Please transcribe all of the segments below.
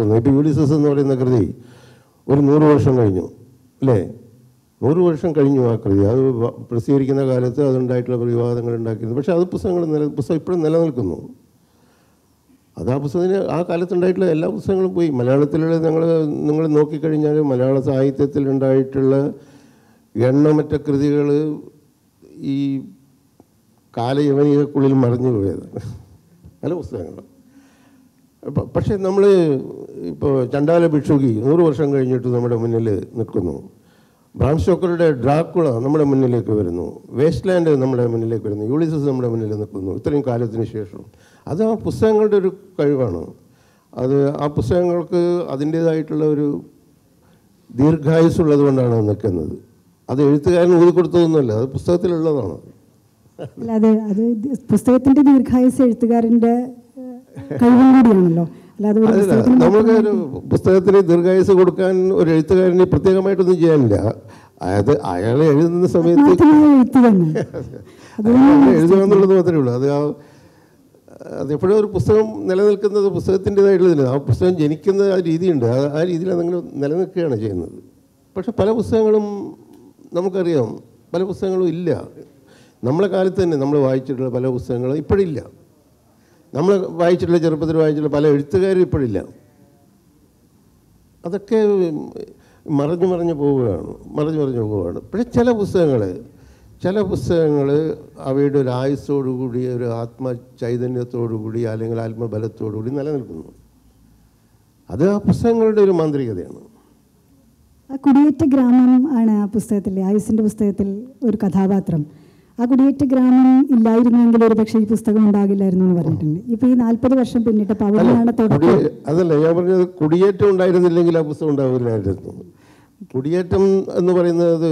പോകുന്നത്. ഇപ്പോൾ യൂലിസസ് എന്ന് പറയുന്ന കൃതി ഒരു 100 വർഷം കഴിഞ്ഞു അല്ലേ? 100 വർഷം കഴിഞ്ഞു ആ കൃതി. അത് പ്രസിദ്ധീകരിക്കുന്ന കാലത്ത് അതുണ്ടായിട്ടുള്ള വിവാദങ്ങൾ ഉണ്ടാക്കിയിരുന്നു. പക്ഷേ അത് പുസ്തകം ഇപ്പോഴും നിലനിൽക്കുന്നു. അത് ആ പുസ്തകത്തിന് ആ കാലത്തുണ്ടായിട്ടുള്ള എല്ലാ പുസ്തകങ്ങളും പോയി. മലയാളത്തിലുള്ള നിങ്ങൾ നോക്കിക്കഴിഞ്ഞാൽ മലയാള സാഹിത്യത്തിൽ ഉണ്ടായിട്ടുള്ള എണ്ണമറ്റ കൃതികൾ ഈ കാലയവനികക്കുള്ളിൽ മറിഞ്ഞു പോയതാണ് പല പുസ്തകങ്ങളും. പക്ഷേ നമ്മൾ ഇപ്പോൾ ചണ്ടാല ഭിക്ഷുകി 100 വർഷം കഴിഞ്ഞിട്ട് നമ്മുടെ മുന്നിൽ നിൽക്കുന്നു. ബ്രാം സ്റ്റോക്കറുടെ ഡ്രാക്കുള നമ്മുടെ മുന്നിലേക്ക് വരുന്നു. വേസ്റ്റ് ലാൻഡ് നമ്മുടെ മുന്നിലേക്ക് വരുന്നു. യൂളിസസ് നമ്മുടെ മുന്നിൽ നിൽക്കുന്നു ഇത്രയും കാലത്തിന് ശേഷം. അത് ആ പുസ്തകങ്ങളുടെ ഒരു കഴിവാണ്. അത് ആ പുസ്തകങ്ങൾക്ക് അതിൻ്റേതായിട്ടുള്ള ഒരു ദീർഘായുസ്സുള്ളത് കൊണ്ടാണ് നിൽക്കുന്നത്. അത് എഴുത്തുകാരൻ ഊതിക്കൊടുത്തതൊന്നുമല്ല, അത് പുസ്തകത്തിലുള്ളതാണ്. അല്ലാതെ അത് പുസ്തകത്തിൻ്റെ ദീർഘായുസ് എഴുത്തുകാരൻ്റെ കഴിവും കൂടിയാണല്ലോ. അല്ലാതെ നമുക്ക് ഒരു പുസ്തകത്തിന് ദീർഘായുസ് കൊടുക്കാൻ ഒരു എഴുത്തുകാരന് പ്രത്യേകമായിട്ടൊന്നും ചെയ്യാനില്ല. അയാൾ എഴുതുന്ന സമയത്ത് എഴുതുക എന്നുള്ളത് മാത്രമേ ഉള്ളൂ. അതെപ്പോഴും ഒരു പുസ്തകം നിലനിൽക്കുന്നത് പുസ്തകത്തിൻ്റെതായിട്ടുള്ളതില്ല. ആ പുസ്തകം ജനിക്കുന്ന ആ രീതിയുണ്ട്. ആ രീതിയിൽ അതെങ്കിലും നിലനിൽക്കുകയാണ് ചെയ്യുന്നത്. പക്ഷെ പല പുസ്തകങ്ങളും നമുക്കറിയാം, പല പുസ്തകങ്ങളും ഇല്ല. നമ്മളെ കാലത്ത് തന്നെ നമ്മൾ വായിച്ചിട്ടുള്ള പല പുസ്തകങ്ങളും ഇപ്പോഴില്ല. നമ്മൾ വായിച്ചിട്ടുള്ള ചെറുപ്പത്തിൽ വായിച്ചിട്ടുള്ള പല എഴുത്തുകാരും ഇപ്പോഴില്ല. അതൊക്കെ മറഞ്ഞു പോവുകയാണ്. പക്ഷേ ചില പുസ്തകങ്ങൾ അവയുടെ ഒരു ആയുസ്സോടുകൂടി, ഒരു ആത്മചൈതന്യത്തോടുകൂടി അല്ലെങ്കിൽ ആത്മബലത്തോടുകൂടി നിലനിൽക്കുന്നു. അത് ആ പുസ്തകങ്ങളുടെ ഒരു മാന്ത്രികതയാണ്. ആ കുടിയേറ്റ ഗ്രാമം ആണ് ആ പുസ്തകത്തിൽ, ആയുസിൻ്റെ പുസ്തകത്തിൽ ഒരു കഥാപാത്രം. ആ കുടിയേറ്റ ഗ്രാമം ഇല്ലായിരുന്നെങ്കിൽ ഒരു പക്ഷേ ഈ പുസ്തകം ഉണ്ടാകില്ലായിരുന്നു എന്ന് പറഞ്ഞിട്ടുണ്ട്. ഇപ്പോൾ ഈ 40 വർഷം പിന്നിട്ടപ്പോൾ അവിടെയാണ് തുടക്കം. അതല്ല ഞാൻ പറഞ്ഞത്, കുടിയേറ്റം ഉണ്ടായിരുന്നില്ലെങ്കിൽ ആ പുസ്തകം ഉണ്ടാവില്ലായിരുന്നു. കുടിയേറ്റം എന്ന് പറയുന്നത്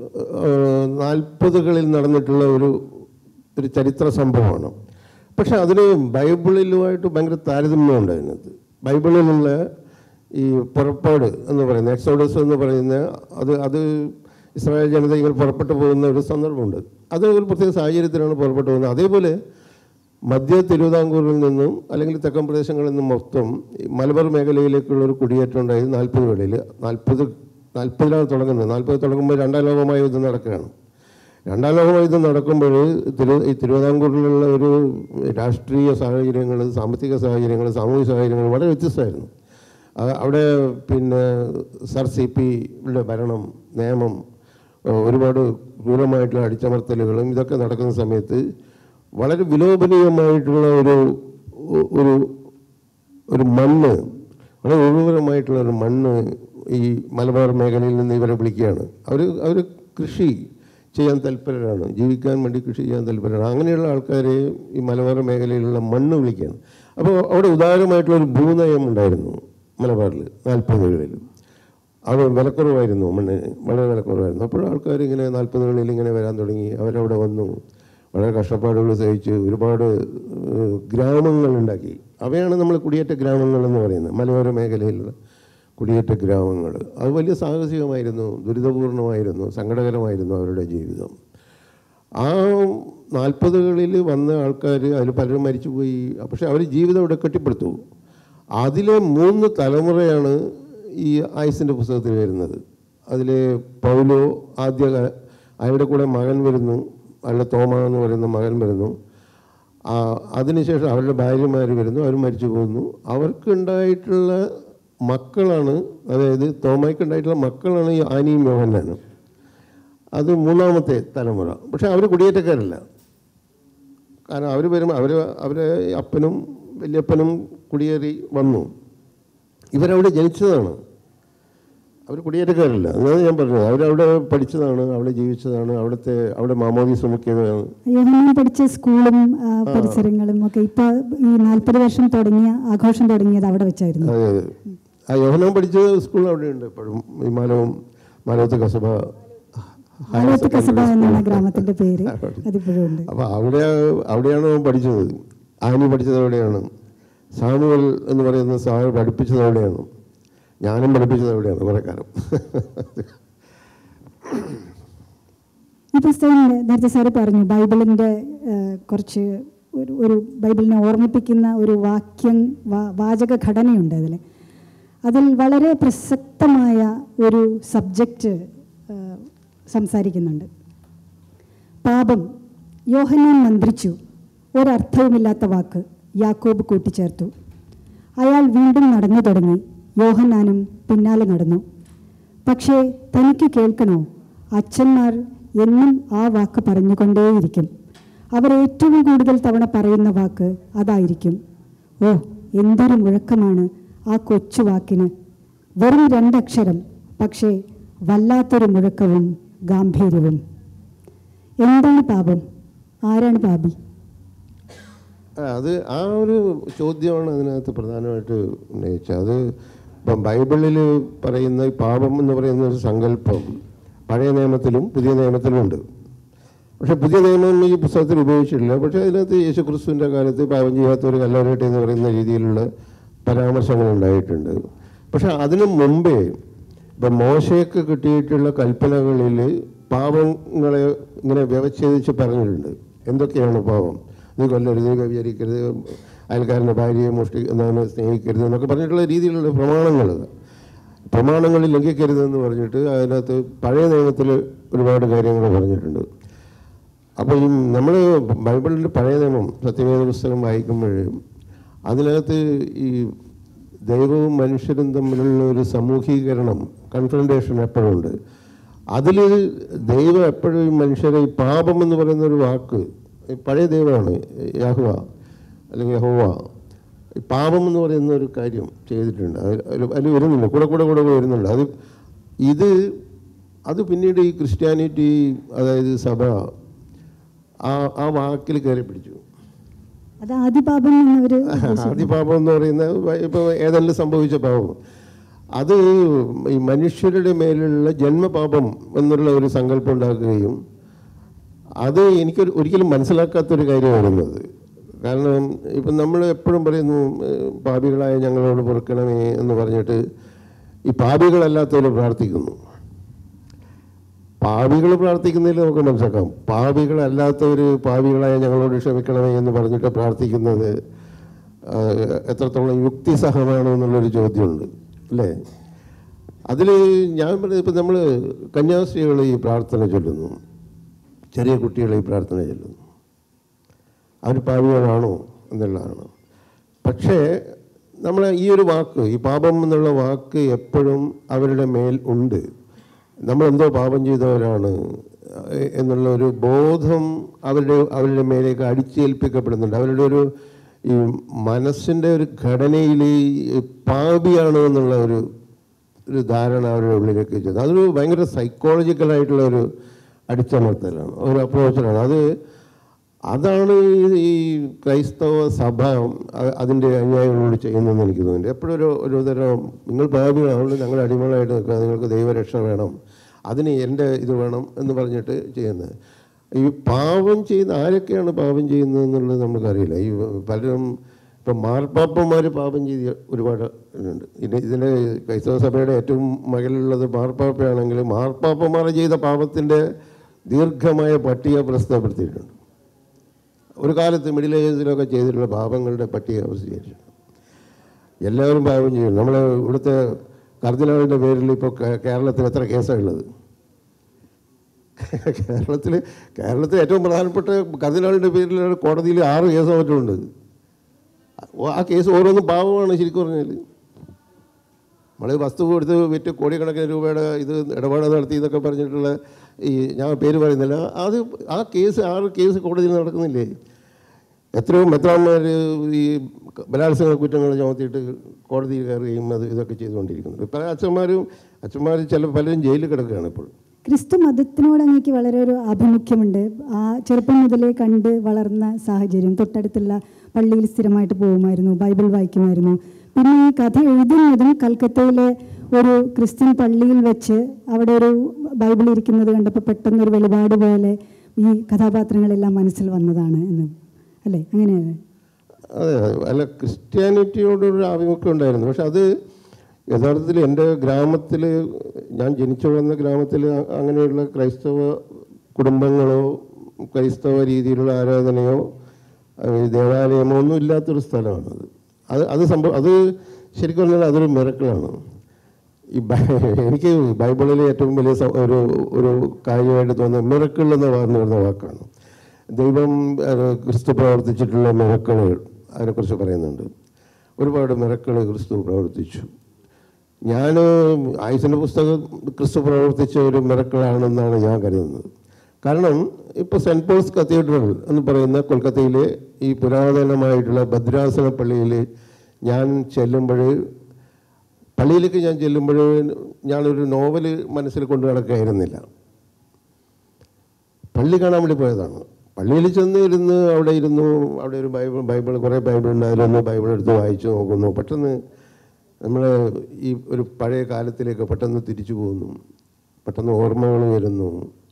40കളിൽ നടന്നിട്ടുള്ള ഒരു ചരിത്ര സംഭവമാണ്. പക്ഷെ അതിന് ബൈബിളിലുമായിട്ട് ഭയങ്കര താരതമ്യമുണ്ട്. അതിനകത്ത് ബൈബിളിലുള്ള ഈ പുറപ്പാട് എന്ന് പറയുന്ന എക്സോഡസ് എന്ന് പറയുന്ന അത് ഇസ്രായേൽ ജനത ഇങ്ങനെ പുറപ്പെട്ടു പോകുന്ന ഒരു സന്ദർഭമുണ്ട്. അത് ഒരു പ്രത്യേക സാഹചര്യത്തിലാണ് പുറപ്പെട്ടു പോകുന്നത്. അതേപോലെ മധ്യ തിരുവിതാംകൂറിൽ നിന്നും അല്ലെങ്കിൽ തെക്കൻ പ്രദേശങ്ങളിൽ നിന്നും മൊത്തം മലബാർ മേഖലയിലേക്കുള്ളൊരു കുടിയേറ്റം ഉണ്ടായത് 40ലാണ് തുടങ്ങുന്നത്. 40 തുടങ്ങുമ്പോൾ 2ാം ലോകമഹായുദ്ധം നടക്കുകയാണ്. 2ാം ലോകമഹായുദ്ധം നടക്കുമ്പോൾ ഈ തിരുവിതാംകൂറിലുള്ള ഒരു രാഷ്ട്രീയ സാഹചര്യങ്ങൾ, സാമ്പത്തിക സാഹചര്യങ്ങൾ, സാമൂഹിക സാഹചര്യങ്ങൾ വളരെ വ്യത്യസ്തമായിരുന്നു. അവിടെ പിന്നെ സർ CP-യുടെ ഭരണം, നിയമം, ഒരുപാട് ക്രൂരമായിട്ടുള്ള അടിച്ചമർത്തലുകളും ഇതൊക്കെ നടക്കുന്ന സമയത്ത് വളരെ വിലോഭനീയമായിട്ടുള്ള ഒരു മണ്ണ്, വളരെ ഉർവരമായിട്ടുള്ള ഒരു മണ്ണ് ഈ മലബാർ മേഖലയിൽ നിന്ന് ഇവരെ വിളിക്കുകയാണ്. അവർ കൃഷി ചെയ്യാൻ തൽപരരാണ്, ജീവിക്കാൻ വേണ്ടി കൃഷി ചെയ്യാൻ തൽപരരാണ്. അങ്ങനെയുള്ള ആൾക്കാരെ ഈ മലബാർ മേഖലയിലുള്ള മണ്ണ് വിളിക്കുകയാണ്. അപ്പോൾ അവിടെ ഉദാരമായിട്ടുള്ളൊരു ഭൂനയം ഉണ്ടായിരുന്നു മലബാറിൽ 40കളിൽ. അവിടെ വിലക്കുറവായിരുന്നു, മണ്ണിന് വളരെ വിലക്കുറവായിരുന്നു. അപ്പോൾ ആൾക്കാർ ഇങ്ങനെ 40കളിൽ ഇങ്ങനെ വരാൻ തുടങ്ങി. അവരവിടെ വന്നു, വളരെ കഷ്ടപ്പാടുകൾ സഹിച്ച് ഒരുപാട് ഗ്രാമങ്ങളുണ്ടാക്കി. അവയാണ് നമ്മൾ കുടിയേറ്റ ഗ്രാമങ്ങളെന്ന് പറയുന്നത്, മലയോര മേഖലയിലുള്ള കുടിയേറ്റ ഗ്രാമങ്ങൾ. അത് വലിയ സാഹസികമായിരുന്നു, ദുരിതപൂർണമായിരുന്നു, സങ്കടകരമായിരുന്നു അവരുടെ ജീവിതം. ആ 40കളിൽ വന്ന ആൾക്കാർ അതിൽ പലരും മരിച്ചുപോയി. പക്ഷെ അവർ ജീവിതം ഇവിടെ കെട്ടിപ്പടുത്തു. അതിലെ 3 തലമുറയാണ് ഈ ആയുസിൻ്റെ പുസ്തകത്തിൽ വരുന്നത്. അതിൽ പൗലോ അയാളുടെ കൂടെ മകൻ വരുന്നു, അയാളുടെ തോമ എന്ന് പറയുന്ന മകൻ വരുന്നു. അതിനുശേഷം അവരുടെ ഭാര്യമാർ വരുന്നു, അവർ മരിച്ചു പോകുന്നു. അവർക്കുണ്ടായിട്ടുള്ള മക്കളാണ്, അതായത് തോമയ്ക്ക് ഉണ്ടായിട്ടുള്ള മക്കളാണ് ഈ ആനിയും യോഹന്നാനും. അത് 3ാമത്തെ തലമുറ. പക്ഷെ അവർ കുടിയേറ്റക്കാരല്ല. കാരണം അവർ വരുമ്പോൾ അവരെ അപ്പനും വലിയപ്പനും കുടിയേറി വന്നു. ഇവരവിടെ ജനിച്ചതാണ്, അവർ കുടിയേറ്റക്കാരല്ല. അതാണ് ഞാൻ പറഞ്ഞത്. അവരവിടെ പഠിച്ചതാണ്, അവിടെ ജീവിച്ചതാണ്, അവിടെ മാമോദീസ മുക്കിയതാണ്. യോഹന്നാൻ പഠിച്ച സ്കൂളും പരിസരങ്ങളും ഒക്കെ ഇപ്പോൾ ഈ 40 വർഷം ആഘോഷം തുടങ്ങിയത് അവിടെ വെച്ചായിരുന്നു. അതെ അതെ. ആ യോഹന്നാൻ പഠിച്ച സ്കൂൾ അവിടെയുണ്ട് ഇപ്പോഴും. ഈ മാലോത്ത് കസബ എന്നാണ് ഗ്രാമത്തിൻ്റെ പേര്. അതിപ്പോഴും ഉണ്ട്. അപ്പോൾ അവിടെയാണ് അവൻ പഠിച്ചത്. ആനി പഠിച്ചത് അവിടെയാണ്. സാമുവൽ എന്ന് പറയുന്ന സാറ് പഠിപ്പിച്ചത് അവിടെയാണ്. ഞാനും പഠിപ്പിച്ചത് അവിടെയാണ് കുറേ കാലം. ഈ പുസ്തകം നേരത്തെ സാറ് പറഞ്ഞു ബൈബിളിൻ്റെ കുറച്ച് ഒരു ബൈബിളിനെ ഓർമ്മിപ്പിക്കുന്ന ഒരു വാചക ഘടനയുണ്ട് അതിൽ. അതിൽ വളരെ പ്രസക്തമായ ഒരു സബ്ജക്റ്റ് സംസാരിക്കുന്നുണ്ട്. പാപം. യോഹന്നാൻ മന്ത്രിച്ചു. ഒരർത്ഥവുമില്ലാത്ത വാക്ക് യാക്കോബ് കൂട്ടിച്ചേർത്തു. അയാൾ വീണ്ടും നടന്നു തുടങ്ങി. യോഹന്നാനും പിന്നാലെ നടന്നു. പക്ഷേ തനിക്ക് കേൾക്കണോ? അച്ഛന്മാർ എന്നും ആ വാക്ക് പറഞ്ഞുകൊണ്ടേയിരിക്കും. അവർ ഏറ്റവും കൂടുതൽ തവണ പറയുന്ന വാക്ക് അതായിരിക്കും. ഓ, എന്തൊരു മുഴക്കമാണ് ആ കൊച്ചു വാക്കിന്! വെറും 2 അക്ഷരം, പക്ഷേ വല്ലാത്തൊരു മുഴക്കവും ഗാംഭീര്യവും. എന്താണ് പാപം? ആരാണ് പാപി? അത് ആ ഒരു ചോദ്യമാണ് അതിനകത്ത് പ്രധാനമായിട്ട് ഉന്നയിച്ചത്. അത് ഇപ്പം ബൈബിളിൽ പറയുന്ന ഈ പാപം എന്ന് പറയുന്ന ഒരു സങ്കല്പം പഴയ നിയമത്തിലും പുതിയ നിയമത്തിലും ഉണ്ട്. പക്ഷേ പുതിയ നിയമം ഈ പുസ്തകത്തിൽ ഉപയോഗിച്ചിട്ടില്ല. പക്ഷേ അതിനകത്ത് യേശുക്രിസ്തുവിൻ്റെ കാലത്ത് പാപം ചെയ്യാത്തവർ കല്ലറയട്ടെ എന്ന് പറയുന്ന രീതിയിലുള്ള പരാമർശങ്ങൾ ഉണ്ടായിട്ടുണ്ട്. പക്ഷെ അതിനു മുമ്പേ ഇപ്പം മോശയ്ക്ക് കിട്ടിയിട്ടുള്ള കൽപ്പനകളിൽ പാപങ്ങളെ ഇങ്ങനെ വ്യവച്ഛേദിച്ച് പറഞ്ഞിട്ടുണ്ട്. എന്തൊക്കെയാണ് പാപം? നീ കൊല്ലരുത്, വ്യഭിചരിക്കരുത്, അയൽക്കാരൻ്റെ ഭാര്യയെ എന്താണ് സ്നേഹിക്കരുത് എന്നൊക്കെ പറഞ്ഞിട്ടുള്ള രീതിയിലുള്ള പ്രമാണങ്ങൾ ലംഘിക്കരുതെന്ന് പറഞ്ഞിട്ട് അതിനകത്ത് പഴയ നിയമത്തിൽ ഒരുപാട് കാര്യങ്ങൾ പറഞ്ഞിട്ടുണ്ട്. അപ്പോൾ ഈ നമ്മൾ ബൈബിളിൻ്റെ പഴയ നിയമം സത്യവേദ പുസ്തകം വായിക്കുമ്പോഴും അതിനകത്ത് ഈ ദൈവവും മനുഷ്യരും തമ്മിലുള്ള ഒരു സമൂഹീകരണം, കൺഫ്രണ്ടേഷൻ എപ്പോഴും ഉണ്ട്. അതിൽ ദൈവം എപ്പോഴും മനുഷ്യരെ ഈ പാപം എന്ന് പറയുന്ന ഒരു വാക്ക്, പഴയ ദൈവമാണ് യാഹ്വ അല്ലെങ്കിൽ യഹോവ, ഈ പാപം എന്ന് പറയുന്ന ഒരു കാര്യം ചെയ്തിട്ടുണ്ട്. അതിൽ വരുന്നുണ്ട്, കൂടെ വരുന്നുണ്ട്. അത് പിന്നീട് ഈ ക്രിസ്ത്യാനിറ്റി, അതായത് സഭ ആ വാക്കിൽ കയറി പിടിച്ചു. ആദിപാപം എന്ന് പറയുന്നത് ഇപ്പോൾ ഏതെങ്കിലും സംഭവിച്ച പാപം, അത് ഈ മനുഷ്യരുടെ മേലുള്ള ജന്മപാപം എന്നുള്ള ഒരു സങ്കല്പം ഉണ്ടാക്കുകയും അത് എനിക്ക് ഒരിക്കലും മനസ്സിലാക്കാത്തൊരു കാര്യമായിരുന്നത്. കാരണം ഇപ്പം നമ്മൾ എപ്പോഴും പറയുന്നു പാപികളായ ഞങ്ങളോട് പൊറുക്കണമേ എന്ന് പറഞ്ഞിട്ട് ഈ പാപികളല്ലാത്തവർ പ്രാർത്ഥിക്കുന്നു. പാപികൾ പ്രാർത്ഥിക്കുന്നതിൽ നമുക്ക് മനസ്സിലാക്കാം. പാപികളല്ലാത്തവർ പാപികളായ ഞങ്ങളോട് ക്ഷമിക്കണമേ എന്ന് പറഞ്ഞിട്ട് പ്രാർത്ഥിക്കുന്നത് എത്രത്തോളം യുക്തിസഹമാണ് എന്നുള്ളൊരു ചോദ്യമുണ്ട്, അല്ലേ? അതിൽ ഞാൻ പറയുന്നത്, ഇപ്പം നമ്മൾ കന്യാസ്ത്രീകൾ ഈ പ്രാർത്ഥന ചൊല്ലുന്നു, ചെറിയ കുട്ടികൾ ഈ പ്രാർത്ഥന ചൊല്ലുന്നു, അവർ പാപികളാണോ എന്നുള്ളതാണ്. പക്ഷേ നമ്മൾ ഈ ഒരു വാക്ക്, ഈ പാപം എന്നുള്ള വാക്ക് എപ്പോഴും അവരുടെ മേൽ ഉണ്ട്. നമ്മളെന്തോ പാപം ചെയ്തവരാണ് എന്നുള്ള ഒരു ബോധം അവരുടെ മേലേക്ക് അടിച്ചേൽപ്പിക്കപ്പെടുന്നുണ്ട്. അവരുടെ ഒരു ഈ മനസ്സിൻ്റെ ഒരു ഘടനയിൽ പാപിയാണ് എന്നുള്ള ഒരു ധാരണ അവരുടെ ഉള്ളിലേക്ക് വെച്ചത്. അതൊരു ഭയങ്കര സൈക്കോളജിക്കലായിട്ടുള്ള ഒരു അടിച്ചമർത്തലാണ്, ഒരു അപ്രോച്ചാണ്. അതാണ് ഈ ക്രൈസ്തവ സഭ അതിൻ്റെ അനുയായികളോട് ചെയ്യുന്നതെന്ന് എനിക്ക് തോന്നുന്നുണ്ട്. എപ്പോഴും ഒരു തരം നിങ്ങൾ പാപികളാണ്, ഞങ്ങൾ അടിമകളായിട്ട് നിൽക്കുക, നിങ്ങൾക്ക് ദൈവരക്ഷ വേണം, അതിന് എൻ്റെ ഇത് വേണം എന്ന് പറഞ്ഞിട്ട് ചെയ്യുന്നത്. ഈ പാപം ചെയ്യുന്ന ആരൊക്കെയാണ് പാപം ചെയ്യുന്നത് എന്നുള്ളത് നമുക്കറിയില്ല. ഈ പലരും ഇപ്പം മാർപ്പാപ്പന്മാർ പാപം ചെയ്ത് ഒരുപാട് ഉണ്ട്. ഇതിൻ്റെ ക്രൈസ്തവ സഭയുടെ ഏറ്റവും മകളിലുള്ളത് മാർപ്പാപ്പയാണെങ്കിൽ മാർപ്പാപ്പന്മാർ ചെയ്ത പാപത്തിൻ്റെ ദീർഘമായ പട്ടിക പ്രസിദ്ധപ്പെടുത്തിയിട്ടുണ്ട്. ഒരു കാലത്ത് മിഡിൽ ഏജിലൊക്കെ ചെയ്തിട്ടുള്ള പാപങ്ങളുടെ പട്ടിക പ്രസിദ്ധീകരിച്ചു. എല്ലാവരും പാപം ചെയ്യും. നമ്മളെ ഇവിടുത്തെ കർദിനാളിൻ്റെ പേരിൽ ഇപ്പോൾ കേരളത്തിൽ എത്ര കേസാണ് ഉള്ളത്? കേരളത്തിൽ ഏറ്റവും പ്രധാനപ്പെട്ട കർദിനാളിൻ്റെ പേരിൽ കോടതിയിൽ 6 കേസോ മറ്റുണ്ട്. ആ കേസ് ഓരോന്നും പാവമാണ് ശരിക്കും പറഞ്ഞാൽ. നമ്മൾ വസ്തു കൊടുത്ത് വിറ്റ് കോടിക്കണക്കിന് രൂപയുടെ ഇത് ഇടപാട് നടത്തി എന്നൊക്കെ പറഞ്ഞിട്ടുള്ള ഞാൻ പേര് പറയുന്നില്ല, ആ കേസ് 6 കേസ് കോടതിയിൽ നടക്കുന്നില്ലേ? എത്രയോ മെത്രാന്മാർ ഈ ബലാത്സംഗ കുറ്റങ്ങൾ ചുമത്തിയിട്ട് കോടതിയിൽ കയറുകയും ഇതൊക്കെ ചെയ്തുകൊണ്ടിരിക്കുന്നത്. പല അച്ഛന്മാർ പലരും ജയിലിൽ കിടക്കുകയാണ് ഇപ്പോൾ. ക്രിസ്തു മതത്തിനോട് അങ്ങേക്ക് വളരെ ഒരു ആഭിമുഖ്യമുണ്ട്. ആ ചെറുപ്പം മുതലേ കണ്ട് വളർന്ന സാഹചര്യം, തൊട്ടടുത്തുള്ള പള്ളിയിൽ സ്ഥിരമായിട്ട് പോകുമായിരുന്നു, ബൈബിൾ വായിക്കുമായിരുന്നു. പിന്നെ ഈ കഥ എഴുതുന്നതും കൽക്കത്തയിലെ ഒരു ക്രിസ്ത്യൻ പള്ളിയിൽ വെച്ച് അവിടെ ഒരു ബൈബിൾ ഇരിക്കുന്നത് കണ്ടപ്പോൾ പെട്ടെന്നൊരു വെളിപാട് പോലെ ഈ കഥാപാത്രങ്ങളെല്ലാം മനസ്സിൽ വന്നതാണ് എന്ന്, അല്ലേ? അങ്ങനെയാണ്. അതെ, അല്ല, ക്രിസ്ത്യാനിറ്റിയോടൊരു ആഭിമുഖ്യം ഉണ്ടായിരുന്നു. പക്ഷെ അത് യഥാർത്ഥത്തിൽ എൻ്റെ ഗ്രാമത്തിൽ, ഞാൻ ജനിച്ചു വളർന്ന ഗ്രാമത്തിൽ അങ്ങനെയുള്ള ക്രൈസ്തവ കുടുംബങ്ങളോ ക്രൈസ്തവ രീതിയിലുള്ള ആരാധനയോ ദേവാലയമോ ഒന്നും ഇല്ലാത്തൊരു സ്ഥലമാണത്. അത് ശരിക്കും പറഞ്ഞാൽ അതൊരു മിറക്കിളാണ്. എനിക്ക് ബൈബിളിലെ ഏറ്റവും വലിയ ഒരു കാര്യമായിട്ട് തോന്നുന്നത് മിറക്കിൾ എന്ന് പറഞ്ഞു വരുന്ന വാക്കാണ്. ദൈവം ക്രിസ്തു പ്രവർത്തിച്ചിട്ടുള്ള മിറക്കിളുകൾ അതിനെക്കുറിച്ച് പറയുന്നുണ്ട്. ഒരുപാട് മിറക്കിൾ ക്രിസ്തു പ്രവർത്തിച്ചു. ഞാൻ ആയുസിൻ്റെ പുസ്തകം ക്രിസ്തു പ്രവർത്തിച്ച ഒരു മിറക്കിളാണെന്നാണ് ഞാൻ കരുതുന്നത്. കാരണം ഇപ്പോൾ സെൻറ്റ് പോൾസ് കത്തീഡ്രൽ എന്ന് പറയുന്ന കൊൽക്കത്തയിലെ ഈ പുരാതനമായിട്ടുള്ള ഭദ്രാസന പള്ളിയിൽ ഞാൻ ചെല്ലുമ്പോൾ, പള്ളിയിലേക്ക് ഞാൻ ചെല്ലുമ്പോൾ ഞാനൊരു നോവല് മനസ്സിൽ കൊണ്ടു നടക്കുകയായിരുന്നില്ല. പള്ളി കാണാൻ വേണ്ടി പോയതാണ്. പള്ളിയിൽ ചെന്ന് അവിടെ ഒരു ബൈബിൾ കുറേ ബൈബിളുണ്ട്. അതിലൊന്ന് ബൈബിൾ എടുത്ത് വായിച്ചു നോക്കുന്നു. പെട്ടെന്ന് നമ്മൾ ഈ ഒരു പഴയ കാലത്തിലേക്ക് പെട്ടെന്ന് തിരിച്ചു പോകുന്നു. പെട്ടെന്ന് ഓർമ്മകൾ വരുന്നു.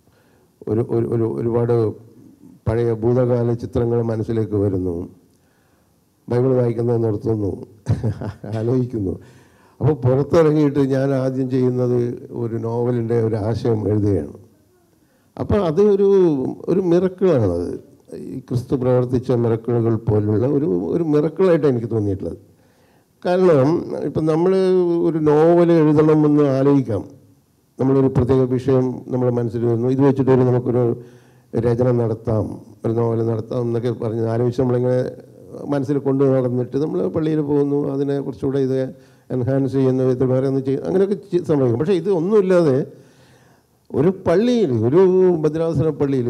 ഒരുപാട് പഴയ ഭൂതകാല ചിത്രങ്ങൾ മനസ്സിലേക്ക് വരുന്നു. ബൈബിൾ വായിക്കുന്നത് നിർത്തുന്നു, ആലോചിക്കുന്നു. അപ്പോൾ പുറത്തിറങ്ങിയിട്ട് ഞാൻ ആദ്യം ചെയ്യുന്നത് ഒരു നോവലിൻ്റെ ഒരു ആശയം എഴുതുകയാണ്. അപ്പോൾ അത് ഒരു മിറക്കിളാണത്. ഈ ക്രിസ്തു പ്രവർത്തിച്ച മിറക്കിളുകൾ പോലുള്ള ഒരു മിറക്കിളായിട്ട് എനിക്ക് തോന്നിയിട്ടുള്ളത്. കാരണം ഇപ്പം നമ്മൾ ഒരു നോവൽ എഴുതണമെന്ന് ആലോചിക്കാം. നമ്മളൊരു പ്രത്യേക വിഷയം നമ്മുടെ മനസ്സിൽ വരുന്നു, ഇത് വെച്ചിട്ടൊരു നമുക്കൊരു രചന നടത്താം, ഒരു നോവൽ നടത്താം എന്നൊക്കെ പറഞ്ഞ് ആലോചിച്ച് നമ്മളിങ്ങനെ മനസ്സിൽ കൊണ്ടു നടന്നിട്ട് നമ്മൾ പള്ളിയിൽ പോകുന്നു. അതിനെ കുറച്ചുകൂടെ ഇത് എൻഹാൻസ് ചെയ്യുന്ന വിധത്തിൽ വേറെ ഒന്ന് ചെയ്യും, അങ്ങനെയൊക്കെ സംഭവിക്കും. പക്ഷേ ഇത് ഒന്നുമില്ലാതെ ഒരു പള്ളിയിൽ, ഒരു ഭദ്രാസന പള്ളിയിൽ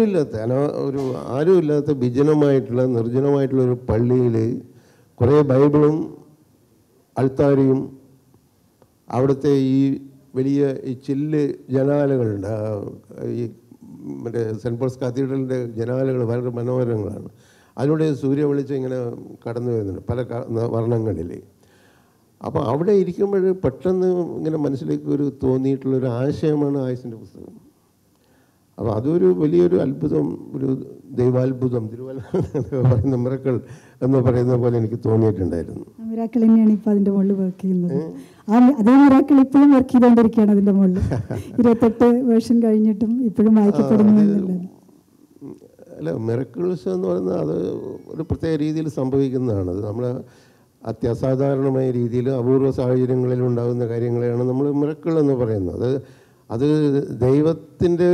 ആരുമില്ലാത്ത വിജനമായിട്ടുള്ള നിർജ്ജനമായിട്ടുള്ള ഒരു പള്ളിയിൽ കുറേ ബൈബിളും അൾത്താരയും അവിടുത്തെ ഈ വലിയ ഈ ചില്ല് ജനാലകളുണ്ട്. ഈ മറ്റേ സെൻറ്റ് പോൾസ് കത്തീഡ്രലിൻ്റെ ജനാലകൾ വളരെ മനോഹരങ്ങളാണ്. അതിലൂടെ സൂര്യ വെളിച്ചം ഇങ്ങനെ കടന്നു വരുന്നുണ്ട് പല വർണ്ണങ്ങളിൽ. അപ്പോൾ അവിടെ ഇരിക്കുമ്പോൾ പെട്ടെന്ന് ഇങ്ങനെ മനസ്സിലേക്ക് തോന്നിയിട്ടുള്ളൊരു ആശയമാണ് ആയുസിൻ്റെ പുസ്തകം. അപ്പോൾ അതൊരു വലിയൊരു അത്ഭുതം, ഒരു ദൈവാത്ഭുതം, പറയുന്ന മിറക്കിൾ എന്ന് പറയുന്ന പോലെ എനിക്ക് തോന്നിയിട്ടുണ്ടായിരുന്നു. മിറാക്കിൾ തന്നെയാണ് ഇപ്പോൾ അതിൻ്റെ മുകളിൽ വർക്ക് ചെയ്യുന്നത്. അതേ മിറാക്കിൾ ഇപ്പോഴും വർക്ക് ചെയ്തുകൊണ്ടിരിക്കുകയാണ് അതിൻ്റെ മുകളിൽ. 28 വേർഷൻ കഴിഞ്ഞിട്ടും ഇപ്പോഴും വായിക്കപ്പെടുന്നു. അല്ല, മിറക്കിൾസ് എന്ന് പറയുന്നത് അത് ഒരു പ്രത്യേക രീതിയിൽ സംഭവിക്കുന്നതാണ്. അത് നമ്മൾ അത്യസാധാരണമായ രീതിയിൽ അപൂർവ സാഹചര്യങ്ങളിൽ ഉണ്ടാകുന്ന കാര്യങ്ങളെയാണ് നമ്മൾ മിറക്കിൾ എന്ന് പറയുന്നത്. അത് ദൈവത്തിൻ്റെ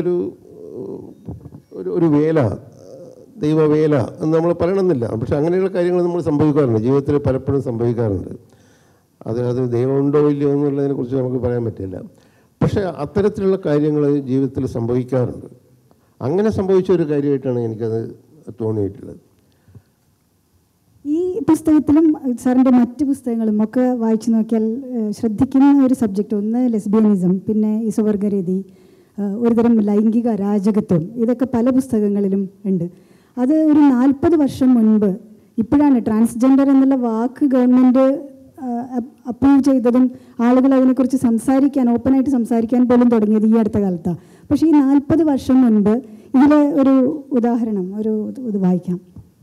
ഒരു വേല, ദൈവവേല എന്ന് നമ്മൾ പറയണമെന്നില്ല. പക്ഷെ അങ്ങനെയുള്ള കാര്യങ്ങൾ നമ്മൾ സംഭവിക്കാറുണ്ട്, ജീവിതത്തിൽ പലപ്പോഴും സംഭവിക്കാറുണ്ട്. അത് ദൈവമുണ്ടോ ഇല്ലയോ എന്നുള്ളതിനെക്കുറിച്ച് നമുക്ക് പറയാൻ പറ്റില്ല. പക്ഷേ അത്തരത്തിലുള്ള കാര്യങ്ങൾ ജീവിതത്തിൽ സംഭവിക്കാറുണ്ട്. അങ്ങനെ സംഭവിച്ച ഒരു കാര്യമായിട്ടാണ് എനിക്കത് തോന്നിയിട്ടുള്ളത്. ഈ പുസ്തകത്തിലും സാറിൻ്റെ മറ്റ് പുസ്തകങ്ങളും ഒക്കെ വായിച്ചു നോക്കിയാൽ ശ്രദ്ധിക്കുന്ന ഒരു സബ്ജക്റ്റ്, ഒന്ന് ലെസ്ബിയനിസം, പിന്നെ ഈ സ്വവർഗരീതി, ഒരുതരം ലൈംഗിക അരാജകത്വം, ഇതൊക്കെ പല പുസ്തകങ്ങളിലും ഉണ്ട്. അത് ഒരു 40 വർഷം മുൻപ് ഇപ്പോഴാണ് ട്രാൻസ്ജെൻഡർ എന്നുള്ള വാക്ക് ഗവൺമെൻറ് അപ്രൂവ് ചെയ്തതും ആളുകൾ അതിനെക്കുറിച്ച് സംസാരിക്കാൻ, ഓപ്പണായിട്ട് സംസാരിക്കാൻ പോലും തുടങ്ങിയത് ഈ അടുത്ത കാലത്താണ്. പക്ഷേ ഈ 40 വർഷം മുൻപ് ഇതിലെ ഒരു ഉദാഹരണം ഇത് വായിക്കാം.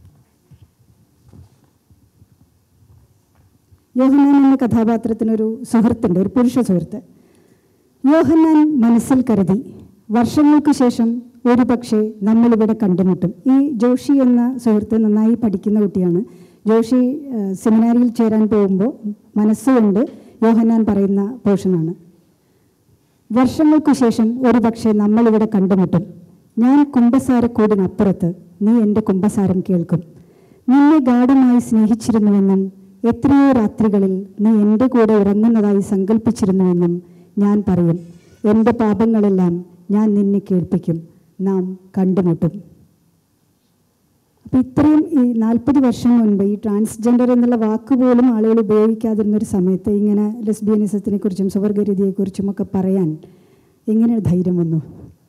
യോഹന്നാൻ എന്ന കഥാപാത്രത്തിനൊരു സുഹൃത്തുണ്ട്, ഒരു പുരുഷ സുഹൃത്ത്. യോഹന്നാൻ മനസ്സിൽ കരുതി, വർഷങ്ങൾക്ക് ശേഷം ഒരു പക്ഷേ നമ്മളിവിടെ കണ്ടുമുട്ടും. ഈ ജോഷി എന്ന സുഹൃത്ത് നന്നായി പഠിക്കുന്ന കുട്ടിയാണ്. ജോഷി സെമിനാരിയിൽ ചേരാൻ പോകുമ്പോൾ മനസ്സുകൊണ്ട് യോഹന്നാൻ പറയുന്ന പോർഷനാണ്. വർഷങ്ങൾക്ക് ശേഷം ഒരു പക്ഷേ നമ്മളിവിടെ കണ്ടുമുട്ടും. ഞാൻ കുമ്പസാരക്കൂടിനപ്പുറത്ത്, നീ എൻ്റെ കുമ്പസാരം കേൾക്കും. നിന്നെ ഗാഢമായി സ്നേഹിച്ചിരുന്നുവെന്നും എത്രയോ രാത്രികളിൽ നീ എൻ്റെ കൂടെ ഉറങ്ങുന്നതായി സങ്കല്പിച്ചിരുന്നുവെന്നും ഞാൻ പറയും. എൻ്റെ പാപങ്ങളെല്ലാം ഞാൻ നിന്നെ കേൾപ്പിക്കും. നാം കണ്ടുമുട്ടും. അപ്പോൾ ഇത്രയും ഈ 40 വർഷം മുൻപ് ഈ ട്രാൻസ്ജെൻഡർ എന്നുള്ള വാക്ക് പോലും ആളുകൾ ഉപയോഗിക്കാതിരുന്നൊരു സമയത്ത് ഇങ്ങനെ ലെസ്ബിയനിസത്തിനെ കുറിച്ചും സ്വവർഗരീതിയെക്കുറിച്ചും ഒക്കെ പറയാൻ എങ്ങനെ ധൈര്യം വന്നു?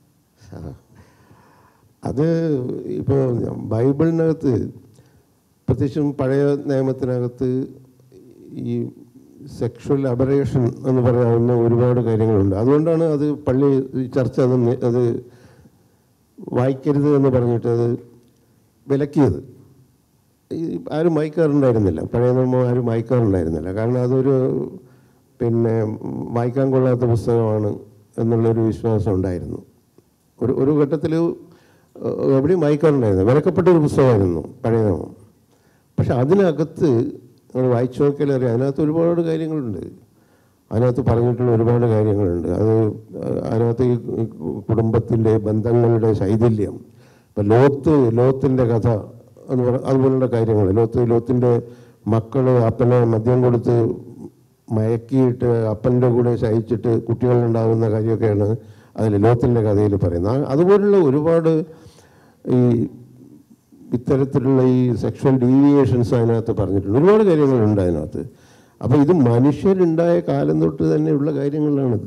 അത് ഇപ്പോൾ ബൈബിളിനകത്ത്, പ്രത്യേകിച്ചും പഴയ നിയമത്തിനകത്ത് ഈ സെക്ഷൽ അബറേഷൻ എന്ന് പറയാവുന്ന ഒരുപാട് കാര്യങ്ങളുണ്ട്. അതുകൊണ്ടാണ് അത് പള്ളി ചർച്ച അത് വായിക്കരുത് എന്ന് പറഞ്ഞിട്ട് അത് വിലക്കിയത്. ആരും വായിക്കാറുണ്ടായിരുന്നില്ല, പഴയ നിയമം ആരും വായിക്കാറുണ്ടായിരുന്നില്ല. കാരണം അതൊരു വായിക്കാൻ കൊള്ളാത്ത പുസ്തകമാണ് എന്നുള്ളൊരു വിശ്വാസം ഉണ്ടായിരുന്നു. ഒരു ഘട്ടത്തിൽ എവിടെയും വായിക്കാറുണ്ടായിരുന്നു. വിലക്കപ്പെട്ടൊരു പുസ്തകമായിരുന്നു പഴയ നിയമം. പക്ഷെ അതിനകത്ത് നമ്മൾ വായിച്ചു നോക്കിയാൽ അറിയാം. അതിനകത്ത് ഒരുപാട് കാര്യങ്ങളുണ്ട്. അതിനകത്ത് പറഞ്ഞിട്ടുള്ള ഒരുപാട് കാര്യങ്ങളുണ്ട്. അത് അതിനകത്ത് ഈ കുടുംബത്തിൻ്റെ ബന്ധങ്ങളുടെ ശൈഥില്യം, ഇപ്പം ലോത്തിൻ്റെ കഥ എന്ന് അതുപോലുള്ള കാര്യങ്ങൾ, ലോത്തിൻ്റെ മക്കൾ അപ്പനെ മദ്യം കൊടുത്ത് മയക്കിയിട്ട് അപ്പൻ്റെ കൂടെ ശയിച്ചിട്ട് കുട്ടികളുണ്ടാകുന്ന കാര്യമൊക്കെയാണ് അതിൽ ലോത്തിൻ്റെ കഥയിൽ പറയുന്നത്. അതുപോലുള്ള ഒരുപാട് ഈ ഇത്തരത്തിലുള്ള ഈ സെക്ഷൽ ഡീവിയേഷൻസ് അതിനകത്ത് പറഞ്ഞിട്ടുണ്ട്. ഒരുപാട് കാര്യങ്ങളുണ്ട് അതിനകത്ത്. അപ്പോൾ ഇത് മനുഷ്യരുണ്ടായ കാലം തൊട്ട് തന്നെയുള്ള കാര്യങ്ങളാണിത്.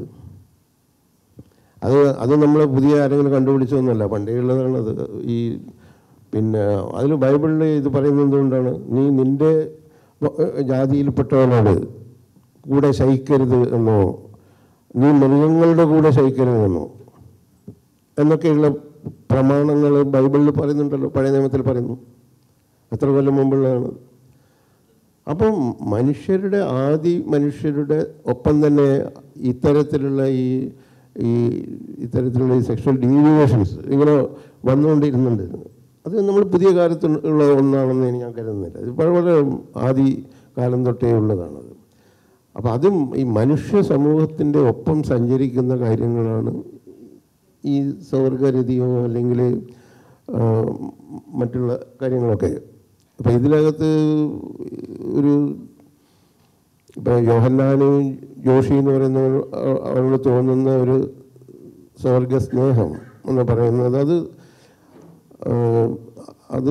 അത് നമ്മൾ പുതിയ ആരെങ്കിലും കണ്ടുപിടിച്ചതൊന്നുമല്ല, പണ്ടേ ഉള്ളതാണത്. ഈ പിന്നെ അതിൽ ബൈബിളിൽ ഇത് പറയുന്നത് എന്തുകൊണ്ടാണ്? നീ നിൻ്റെ ജാതിയിൽപ്പെട്ടവനോട് കൂടെ ശയിക്കരുത് എന്നോ, നീ മൃഗങ്ങളുടെ കൂടെ ശയിക്കരുതെന്നോ എന്നൊക്കെയുള്ള പ്രമാണങ്ങൾ ബൈബിളിൽ പറയുന്നുണ്ടല്ലോ, പഴയ നിയമത്തിൽ പറയുന്നു. എത്ര കൊല്ലം മുമ്പുള്ളതാണ്. അപ്പം മനുഷ്യരുടെ ഒപ്പം തന്നെ ഇത്തരത്തിലുള്ള ഇത്തരത്തിലുള്ള ഈ സെക്ഷൽ ഡീവിയേഷൻസ് ഇങ്ങനെ വന്നുകൊണ്ടിരുന്നുണ്ട്. അത് നമ്മൾ പുതിയ കാലത്ത് ഉള്ള ഒന്നാണെന്ന് ഞാൻ കരുതുന്നില്ല. ഇത് വളരെ ആദി കാലം തൊട്ടേ ഉള്ളതാണത്. അപ്പം അതും ഈ മനുഷ്യ സമൂഹത്തിൻ്റെ ഒപ്പം സഞ്ചരിക്കുന്ന കാര്യങ്ങളാണ് ഈ സ്വർഗരതിയോ അല്ലെങ്കിൽ മറ്റുള്ള കാര്യങ്ങളൊക്കെ. അപ്പം ഇതിനകത്ത് ഇപ്പം യോഹന്നാനും ജോഷി എന്ന് പറയുന്ന അവരോട് തോന്നുന്ന ഒരു സ്വർഗസ്നേഹം എന്ന് പറയുന്നത് അത്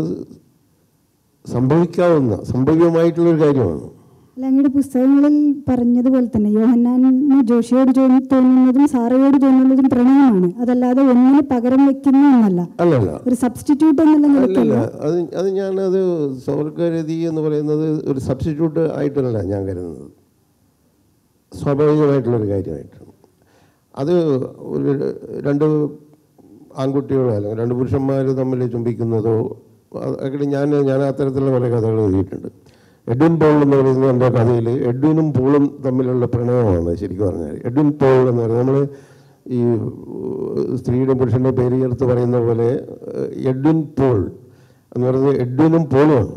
സംഭവ്യമായിട്ടുള്ളൊരു കാര്യമാണ്. അല്ല, അങ്ങയുടെ പുസ്തകങ്ങളിൽ പറഞ്ഞതുപോലെ തന്നെ യോഹന്നാന് ജോഷിയോട് തോന്നുന്നതും സാറയോട് തോന്നുന്നതും പ്രണയമാണ്, അതല്ലാതെ ഒന്നിന് പകരം വെക്കുന്ന ഒന്നല്ല, ഒരു സബ്സ്റ്റിറ്റ്യൂട്ട് എന്നുള്ള നിലയ്ക്കല്ല. അത് ഞാനത് സ്വർഗരതി എന്ന് പറയുന്നത് ഒരു സബ്സ്റ്റിറ്റ്യൂട്ട് ആയിട്ടല്ല ഞാൻ കരുതുന്നത്, സ്വാഭാവികമായിട്ടുള്ളൊരു കാര്യമായിട്ടാണ്. അത് രണ്ട് ആൺകുട്ടികളോ അല്ലെങ്കിൽ രണ്ട് പുരുഷന്മാർ തമ്മിൽ ചുംബിക്കുന്നതോ ഒക്കെ ഞാൻ അത്തരത്തിലുള്ള കുറേ കഥകൾ എഴുതിയിട്ടുണ്ട്. എഡ്വിൻ പോൾ എന്ന് പറയുന്നത് എൻ്റെ കഥയിൽ എഡ്വിനും പോളും തമ്മിലുള്ള പ്രണയമാണ് ശരിക്കും പറഞ്ഞാൽ. എഡ്വിൻ പോൾ എന്ന് പറയുന്നത് നമ്മൾ ഈ സ്ത്രീയുടെയും പുരുഷൻ്റെയും പേര് ചേർത്ത് പറയുന്ന പോലെ എഡ്വിൻ പോൾ എന്ന് പറയുന്നത് എഡ്വിനും പോളുമാണ്.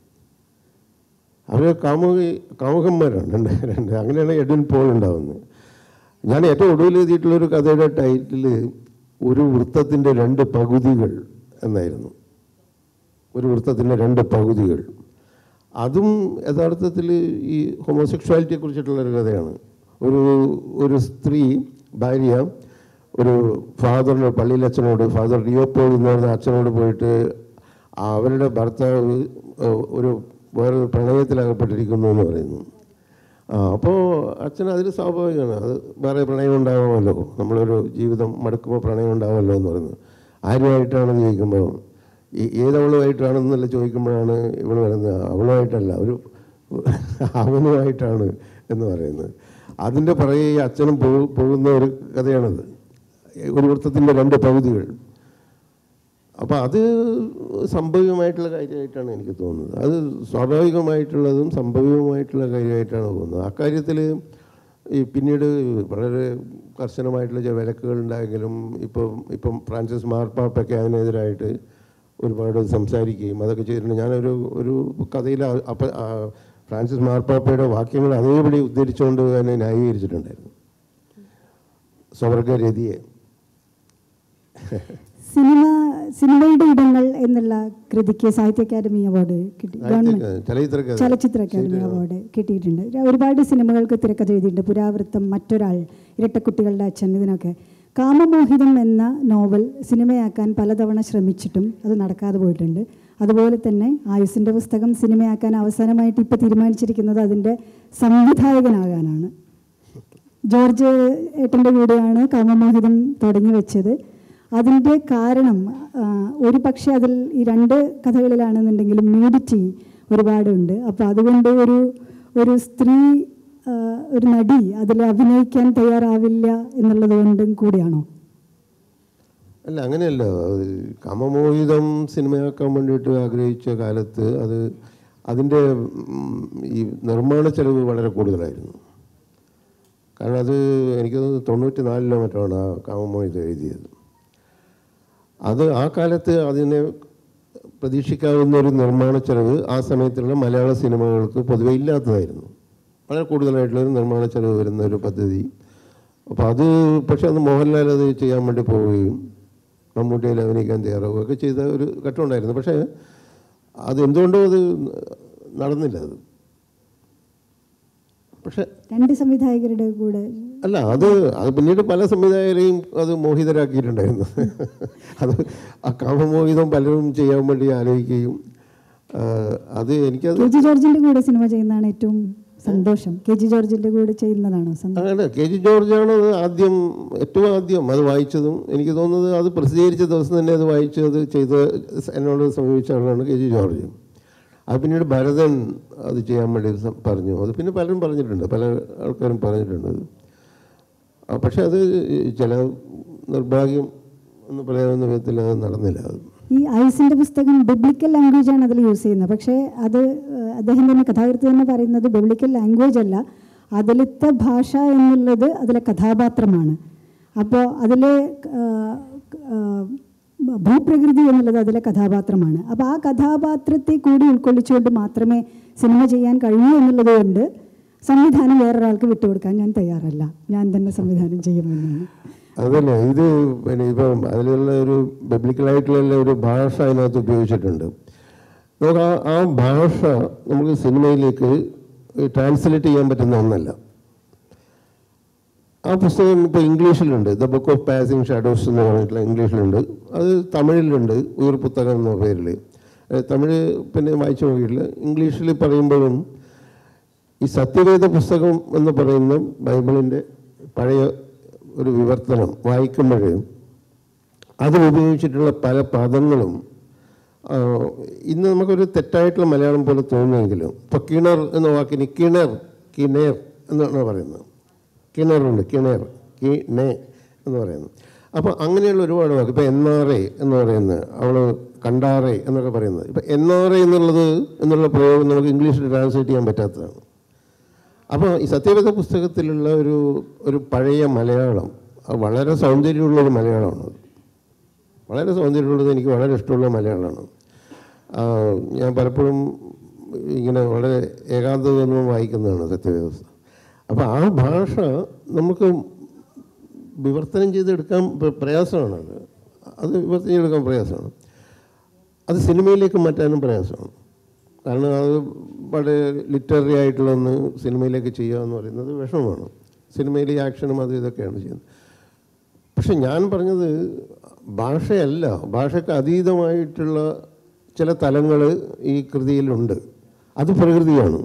അവർ കാമുകന്മാരാണ് രണ്ട്. അങ്ങനെയാണ് എഡ്വിൻ പോൾ ഉണ്ടാകുന്നത്. ഞാൻ ഏറ്റവും ഒടുവിൽ എഴുതിയിട്ടുള്ളൊരു കഥയുടെ ടൈറ്റിൽ ഒരു വൃത്തത്തിൻ്റെ രണ്ട് പകുതികൾ എന്നായിരുന്നു. ഒരു വൃത്തത്തിൻ്റെ രണ്ട് പകുതികൾ. അതും യഥാർത്ഥത്തിൽ ഈ ഹോമോസെക്ഷുവാലിറ്റിയെ കുറിച്ചിട്ടുള്ളൊരു കഥയാണ്. ഒരു സ്ത്രീ ഭാര്യ ഒരു ഫാദറിനോട്, പള്ളിയിലച്ഛനോട്, ഫാദർ ഡിയോപ്പോൾ എന്ന് പറഞ്ഞ അച്ഛനോട് പോയിട്ട് അവരുടെ ഭർത്താവ് വേറൊരു പ്രണയത്തിലകപ്പെട്ടിരിക്കുന്നു എന്ന് പറയുന്നു. അപ്പോൾ അച്ഛൻ അതിൽ സ്വാഭാവികമാണ്, അത് വേറെ പ്രണയം ഉണ്ടാകാമല്ലോ, നമ്മളൊരു ജീവിതം മടുക്കുമ്പോൾ പ്രണയം ഉണ്ടാകുമല്ലോ എന്ന് പറയുന്നത്. ആരുമായിട്ടാണെന്ന് ചോദിക്കുമ്പോൾ ഏതവളുമായിട്ടാണെന്നല്ല ചോദിക്കുമ്പോഴാണ് ഇവൾ പറയുന്നത് അവളുമായിട്ടല്ല, അവനുമായിട്ടാണ് എന്ന് പറയുന്നത്. അതിൻ്റെ പുറകെ ഈ അച്ഛനും പോകുന്ന ഒരു കഥയാണത്, ഒരു വൃത്തത്തിൻ്റെ രണ്ട് പകുതികൾ. അപ്പോൾ അത് സംഭവ്യമായിട്ടുള്ള കാര്യമായിട്ടാണ് എനിക്ക് തോന്നുന്നത്. അത് സ്വാഭാവികമായിട്ടുള്ളതും സംഭവ്യവുമായിട്ടുള്ള കാര്യമായിട്ടാണ് തോന്നുന്നത്. അക്കാര്യത്തിൽ ഈ പിന്നീട് വളരെ കർശനമായിട്ടുള്ള ചില വിലക്കുകളുണ്ടായെങ്കിലും ഇപ്പം ഫ്രാൻസിസ് മാർപ്പാപ്പയൊക്കെ അതിനെതിരായിട്ട് ഒരുപാട് സംസാരിക്കുകയും അതൊക്കെ ചെയ്തിട്ടുണ്ട്. ഞാനൊരു കഥയിൽ ഫ്രാൻസിസ് മാർപ്പാപ്പയുടെ വാക്യങ്ങൾ അതേപടി ഉദ്ധരിച്ചുകൊണ്ട് തന്നെ ന്യായീകരിച്ചിട്ടുണ്ടായിരുന്നു സ്വർഗരതിയെ. സിനിമയുടെ ഇടങ്ങൾ എന്നുള്ള കൃതിക്ക് സാഹിത്യ അക്കാദമി അവാർഡ് കിട്ടി, ചലച്ചിത്ര അക്കാദമി അവാർഡ് കിട്ടിയിട്ടുണ്ട്. ഒരുപാട് സിനിമകൾക്ക് തിരക്കഥ എഴുതിയിട്ടുണ്ട്. പുരാവൃത്തം, മറ്റൊരാൾ, ഇരട്ടക്കുട്ടികളുടെ അച്ഛൻ, ഇതിനൊക്കെ. കാമമോഹിതം എന്ന നോവൽ സിനിമയാക്കാൻ പലതവണ ശ്രമിച്ചിട്ടും അത് നടക്കാതെ പോയിട്ടുണ്ട്. അതുപോലെ തന്നെ ആയുസിൻ്റെ പുസ്തകം സിനിമയാക്കാൻ അവസാനമായിട്ട് ഇപ്പോൾ തീരുമാനിച്ചിരിക്കുന്നത് അതിൻ്റെ സംവിധായകനാകാനാണ്. ജോർജ് ഏട്ടൻ്റെ കൂടെയാണ് കാമമോഹിതം തുടങ്ങി വെച്ചത്. അതിൻ്റെ കാരണം ഒരു പക്ഷേ അതിൽ ഈ രണ്ട് കഥകളിലാണെന്നുണ്ടെങ്കിലും ന്യൂഡിറ്റി ഒരുപാടുണ്ട്. അപ്പോൾ അതുകൊണ്ട് ഒരു സ്ത്രീ, ഒരു നടി അതിൽ അഭിനയിക്കാൻ തയ്യാറാവില്ല എന്നുള്ളത് കൊണ്ടും കൂടിയാണോ? അല്ല, അങ്ങനെയല്ല. കാമമോഹിതം സിനിമയാക്കാൻ വേണ്ടിയിട്ട് ആഗ്രഹിച്ച കാലത്ത് അതിൻ്റെ ഈ നിർമ്മാണ ചെലവ് വളരെ കൂടുതലായിരുന്നു. കാരണം അത് എനിക്ക് 94 മറ്റാണ് ആ കാമമോഹിതം എഴുതിയത്. ആ കാലത്ത് അതിനെ പ്രതീക്ഷിക്കാവുന്ന ഒരു നിർമ്മാണ ചെലവ് ആ സമയത്തുള്ള മലയാള സിനിമകൾക്ക് പൊതുവെ ഇല്ലാത്തതായിരുന്നു. വളരെ കൂടുതലായിട്ടുള്ളൊരു നിർമ്മാണ ചെലവ് വരുന്ന ഒരു പദ്ധതി. അപ്പോൾ അത് പക്ഷേ അത് മോഹൻലാൽ അത് ചെയ്യാൻ വേണ്ടി പോവുകയും മമ്മൂട്ടിയിൽ അഭിനയിക്കാൻ തയ്യാറാവുകയൊക്കെ ചെയ്ത ഒരു ഘട്ടമുണ്ടായിരുന്നു. പക്ഷേ അത് എന്തുകൊണ്ടോ അത് നടന്നില്ല. പക്ഷേ 2 സംവിധായകരുടെ കൂടെ അല്ല, അത് പിന്നീട് പല സംവിധായകരെയും അത് മോഹിതരാക്കിയിട്ടുണ്ടായിരുന്നു. അത് ആ കാമമോഹിതം പലരും ചെയ്യാൻ വേണ്ടി ആലോചിക്കുകയും അത് എനിക്കത് കെ ജി ജോർജിന്റെ കൂടെ സിനിമ ചെയ്യുന്നതാണ് ഏറ്റവും സന്തോഷം. കെ ജി ജോർജിന്റെ കൂടെ ചെയ്യുന്നതാണോ സന്തോഷം? അങ്ങനെ കെ ജി ജോർജാണ് ഏറ്റവും ആദ്യം അത് വായിച്ചതും. എനിക്ക് തോന്നുന്നത് അത് പ്രസിദ്ധീകരിച്ച ദിവസം തന്നെ അത് വായിച്ച് അത് ചെയ്ത് എന്നോട് സമീപിച്ച ആളാണ് കെ ജി ജോർജ്. അത് പിന്നീട് ഭരതൻ അത് ചെയ്യാൻ വേണ്ടി പറഞ്ഞു. അത് പിന്നെ പലരും പറഞ്ഞിട്ടുണ്ട്, പല ആൾക്കാരും പറഞ്ഞിട്ടുണ്ട് അത്. പക്ഷെ അത് ചില നിർഭാഗ്യം എന്ന് പറയാവുന്ന വിധത്തിൽ അത് നടന്നില്ല. അത് ഈ ഐസിൻ്റെ പുസ്തകം ബിബ്ലിക്കൽ ലാംഗ്വേജാണ് അതിൽ യൂസ് ചെയ്യുന്നത്. പക്ഷേ അത് അദ്ദേഹം തന്നെ കഥാകൃത്ത് തന്നെ പറയുന്നത് ബിബ്ലിക്കൽ ലാംഗ്വേജ് അല്ല, അതിലത്തെ ഭാഷ എന്നുള്ളത് അതിലെ കഥാപാത്രമാണ്. അപ്പോൾ അതിലെ ഭൂപ്രകൃതി എന്നുള്ളത് അതിലെ കഥാപാത്രമാണ്. അപ്പോൾ ആ കഥാപാത്രത്തെ കൂടി ഉൾക്കൊള്ളിച്ചുകൊണ്ട് മാത്രമേ സിനിമ ചെയ്യാൻ കഴിയൂ എന്നുള്ളത് കൊണ്ട് സംവിധാനം വേറൊരാൾക്ക് വിട്ടുകൊടുക്കാൻ ഞാൻ തയ്യാറല്ല, ഞാൻ തന്നെ സംവിധാനം ചെയ്യുമെന്നാണ്. അതല്ലേ ഇത് പിന്നെ ഇപ്പം അതിലുള്ള ഒരു ബിബ്ലിക്കലായിട്ടുള്ള ഒരു ഭാഷ അതിനകത്ത് ഉപയോഗിച്ചിട്ടുണ്ട്. നമുക്ക് ആ ഭാഷ നമുക്ക് സിനിമയിലേക്ക് ട്രാൻസ്ലേറ്റ് ചെയ്യാൻ പറ്റുന്ന ഒന്നല്ല. ആ പുസ്തകം ഇപ്പോൾ ഇംഗ്ലീഷിലുണ്ട്, the book of passing shadows എന്ന് പറഞ്ഞിട്ടുള്ള ഇംഗ്ലീഷിലുണ്ട്. അത് തമിഴിലുണ്ട്, ഉയർ പുസ്തകം എന്ന പേരിൽ. തമിഴ് പിന്നെ വായിച്ചു നോക്കിയിട്ടില്ല. ഇംഗ്ലീഷിൽ പറയുമ്പോഴും ഈ സത്യവേദ പുസ്തകം എന്ന് പറയുന്ന ബൈബിളിൻ്റെ പഴയ ഒരു വിവർത്തനം വായിക്കുമ്പോൾ അതിൽ ഉപയോഗിച്ചിട്ടുള്ള പല പദങ്ങളും ഇന്ന് നമുക്കൊരു തെറ്റായിട്ടുള്ള മലയാളം പോലെ തോന്നുമെങ്കിലും ഇപ്പോൾ കിണർ എന്ന വാക്കിന് കിണേർ എന്നാണ് പറയുന്നത്. കിണറുണ്ട്, കിണേ എന്ന് പറയുന്നത്. അപ്പോൾ അങ്ങനെയുള്ള ഒരുപാട് വാക്ക്. ഇപ്പോൾ NRA എന്ന് പറയുന്നത്, അവൾ കണ്ടാറേ എന്നൊക്കെ പറയുന്നത്. ഇപ്പോൾ NRA എന്നുള്ള പ്രയോഗം നമുക്ക് ഇംഗ്ലീഷിൽ ട്രാൻസ്ലേറ്റ് ചെയ്യാൻ പറ്റാത്തതാണ്. അപ്പോൾ ഈ സത്യവേദ പുസ്തകത്തിലുള്ള ഒരു പഴയ മലയാളം വളരെ സൗന്ദര്യമുള്ളൊരു മലയാളമാണ്. വളരെ സൗന്ദര്യമുള്ളത്, എനിക്ക് വളരെ ഇഷ്ടമുള്ള മലയാളമാണ്. ഞാൻ പലപ്പോഴും ഇങ്ങനെ വളരെ ഏകാന്തതോന്നും വായിക്കുന്നതാണ് സത്യവേദ പുസ്തകം. അപ്പോൾ ആ ഭാഷ നമുക്ക് വിവർത്തനം ചെയ്തെടുക്കാൻ പ്രയാസമാണ്. അത് വിവർത്തനം ചെയ്തെടുക്കാൻ പ്രയാസമാണ്. അത് സിനിമയിലേക്ക് മാറ്റാനും പ്രയാസമാണ്. കാരണം അത് വളരെ ലിറ്റററി ആയിട്ടുള്ളൊന്ന് സിനിമയിലേക്ക് ചെയ്യുക എന്ന് പറയുന്നത് വിഷമമാണ്. സിനിമയിൽ ഈ ആക്ഷനും അത് ഇതൊക്കെയാണ് ചെയ്യുന്നത്. പക്ഷെ ഞാൻ പറഞ്ഞത് ഭാഷയല്ല, ഭാഷയ്ക്ക് അതീതമായിട്ടുള്ള ചില തലങ്ങൾ ഈ കൃതിയിലുണ്ട്. അത് പ്രകൃതിയാണ്.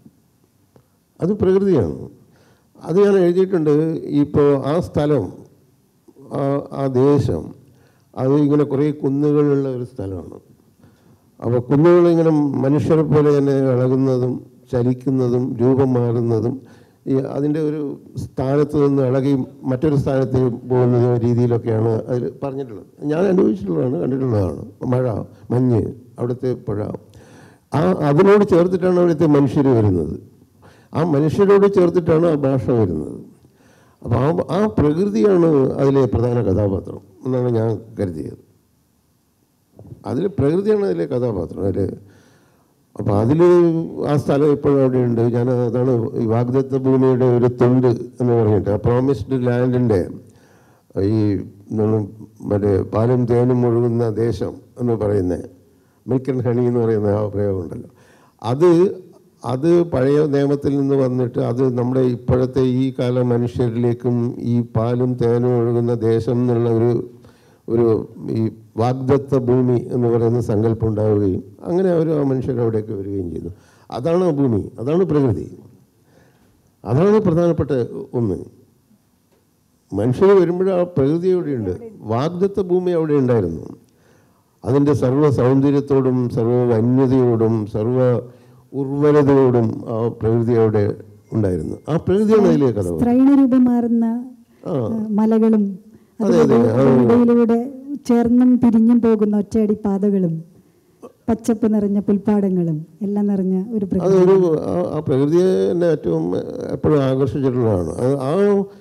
അത് ഞാൻ എഴുതിയിട്ടുണ്ട്. ഇപ്പോൾ ആ സ്ഥലം, ആ ദേശം, അത് ഇങ്ങനെ കുറേ കുന്നുകളുള്ള ഒരു സ്ഥലമാണ്. അപ്പോൾ കുന്നുകളിങ്ങനെ മനുഷ്യരെ പോലെ തന്നെ ഇളകുന്നതും ചലിക്കുന്നതും രൂപം മാറുന്നതും അതിൻ്റെ ഒരു സ്ഥാനത്ത് നിന്ന് ഇളകി മറ്റൊരു സ്ഥാനത്ത് പോകുന്ന രീതിയിലൊക്കെയാണ് അതിൽ പറഞ്ഞിട്ടുള്ളത്. ഞാൻ അനുഭവിച്ചിട്ടുള്ളതാണ്, കണ്ടിട്ടുള്ളതാണ്. മഴ, മഞ്ഞ്, അവിടുത്തെ പുഴ, അതിനോട് ചേർത്തിട്ടാണ് അവിടുത്തെ മനുഷ്യർ വരുന്നത്. ആ മനുഷ്യരോട് ചേർത്തിട്ടാണ് ആ ഭാഷ വരുന്നത്. അപ്പോൾ ആ പ്രകൃതിയാണ് അതിലെ പ്രധാന കഥാപാത്രം എന്നാണ് ഞാൻ കരുതിയത്. അതിൽ പ്രകൃതിയാണ് അതിലെ കഥാപാത്രം. അപ്പോൾ അതിൽ ആ സ്ഥലം ഇപ്പോഴും അവിടെയുണ്ട്. അതാണ് ഈ വാഗ്ദത്ത ഭൂമിയുടെ ഒരു തുണ്ട് എന്ന് പറഞ്ഞിട്ട്, ആ പ്രോമിസ്ഡ് ലാൻഡിൻ്റെ ഈ മറ്റേ പാലും തേനും ഒഴുകുന്ന ദേശം എന്ന് പറയുന്നത്, മിൽക്ക് ആൻഡ് ഹണി എന്ന് പറയുന്ന ആ പ്രയോഗമുണ്ടല്ലോ, അത് പഴയ നിയമത്തിൽ നിന്ന് വന്നിട്ട് അത് നമ്മുടെ ഇപ്പോഴത്തെ ഈ കാല മനുഷ്യരിലേക്കും ഈ പാലും തേനും ഒഴുകുന്ന ദേശം എന്നുള്ള ഒരു ഈ വാഗ്ദത്ത ഭൂമി എന്ന് പറയുന്ന സങ്കല്പം ഉണ്ടാവുകയും അങ്ങനെ ആ മനുഷ്യരവിടേക്ക് വരികയും ചെയ്തു. അതാണ് ഭൂമി, അതാണ് പ്രകൃതി, അതാണ് പ്രധാനപ്പെട്ട ഒന്ന്. മനുഷ്യർ വരുമ്പോഴും ആ പ്രകൃതി അവിടെയുണ്ട്. വാഗ്ദത്ത ഭൂമി അവിടെ ഉണ്ടായിരുന്നു. അതിൻ്റെ സർവ്വ സൗന്ദര്യത്തോടും സർവ്വ വന്യതയോടും സർവ്വ ഉർവരതയോടും ആ പ്രകൃതി അവിടെ ഉണ്ടായിരുന്നു. ആ പ്രകൃതിയാണ് അതിലെ കഥ. രൂപം മാറുന്ന മലകളും ഇടയിലൂടെ ചേർന്നും പിരിഞ്ഞും പോകുന്ന ഒറ്റയടി പാതകളും പച്ചപ്പ് നിറഞ്ഞ പുൽപ്പാടങ്ങളും എല്ലാം നിറഞ്ഞ ഒരു പ്രകൃതി. ആ പ്രകൃതിയെ തന്നെ ഏറ്റവും എപ്പോഴും ആകർഷിച്ചിട്ടുള്ളതാണ്.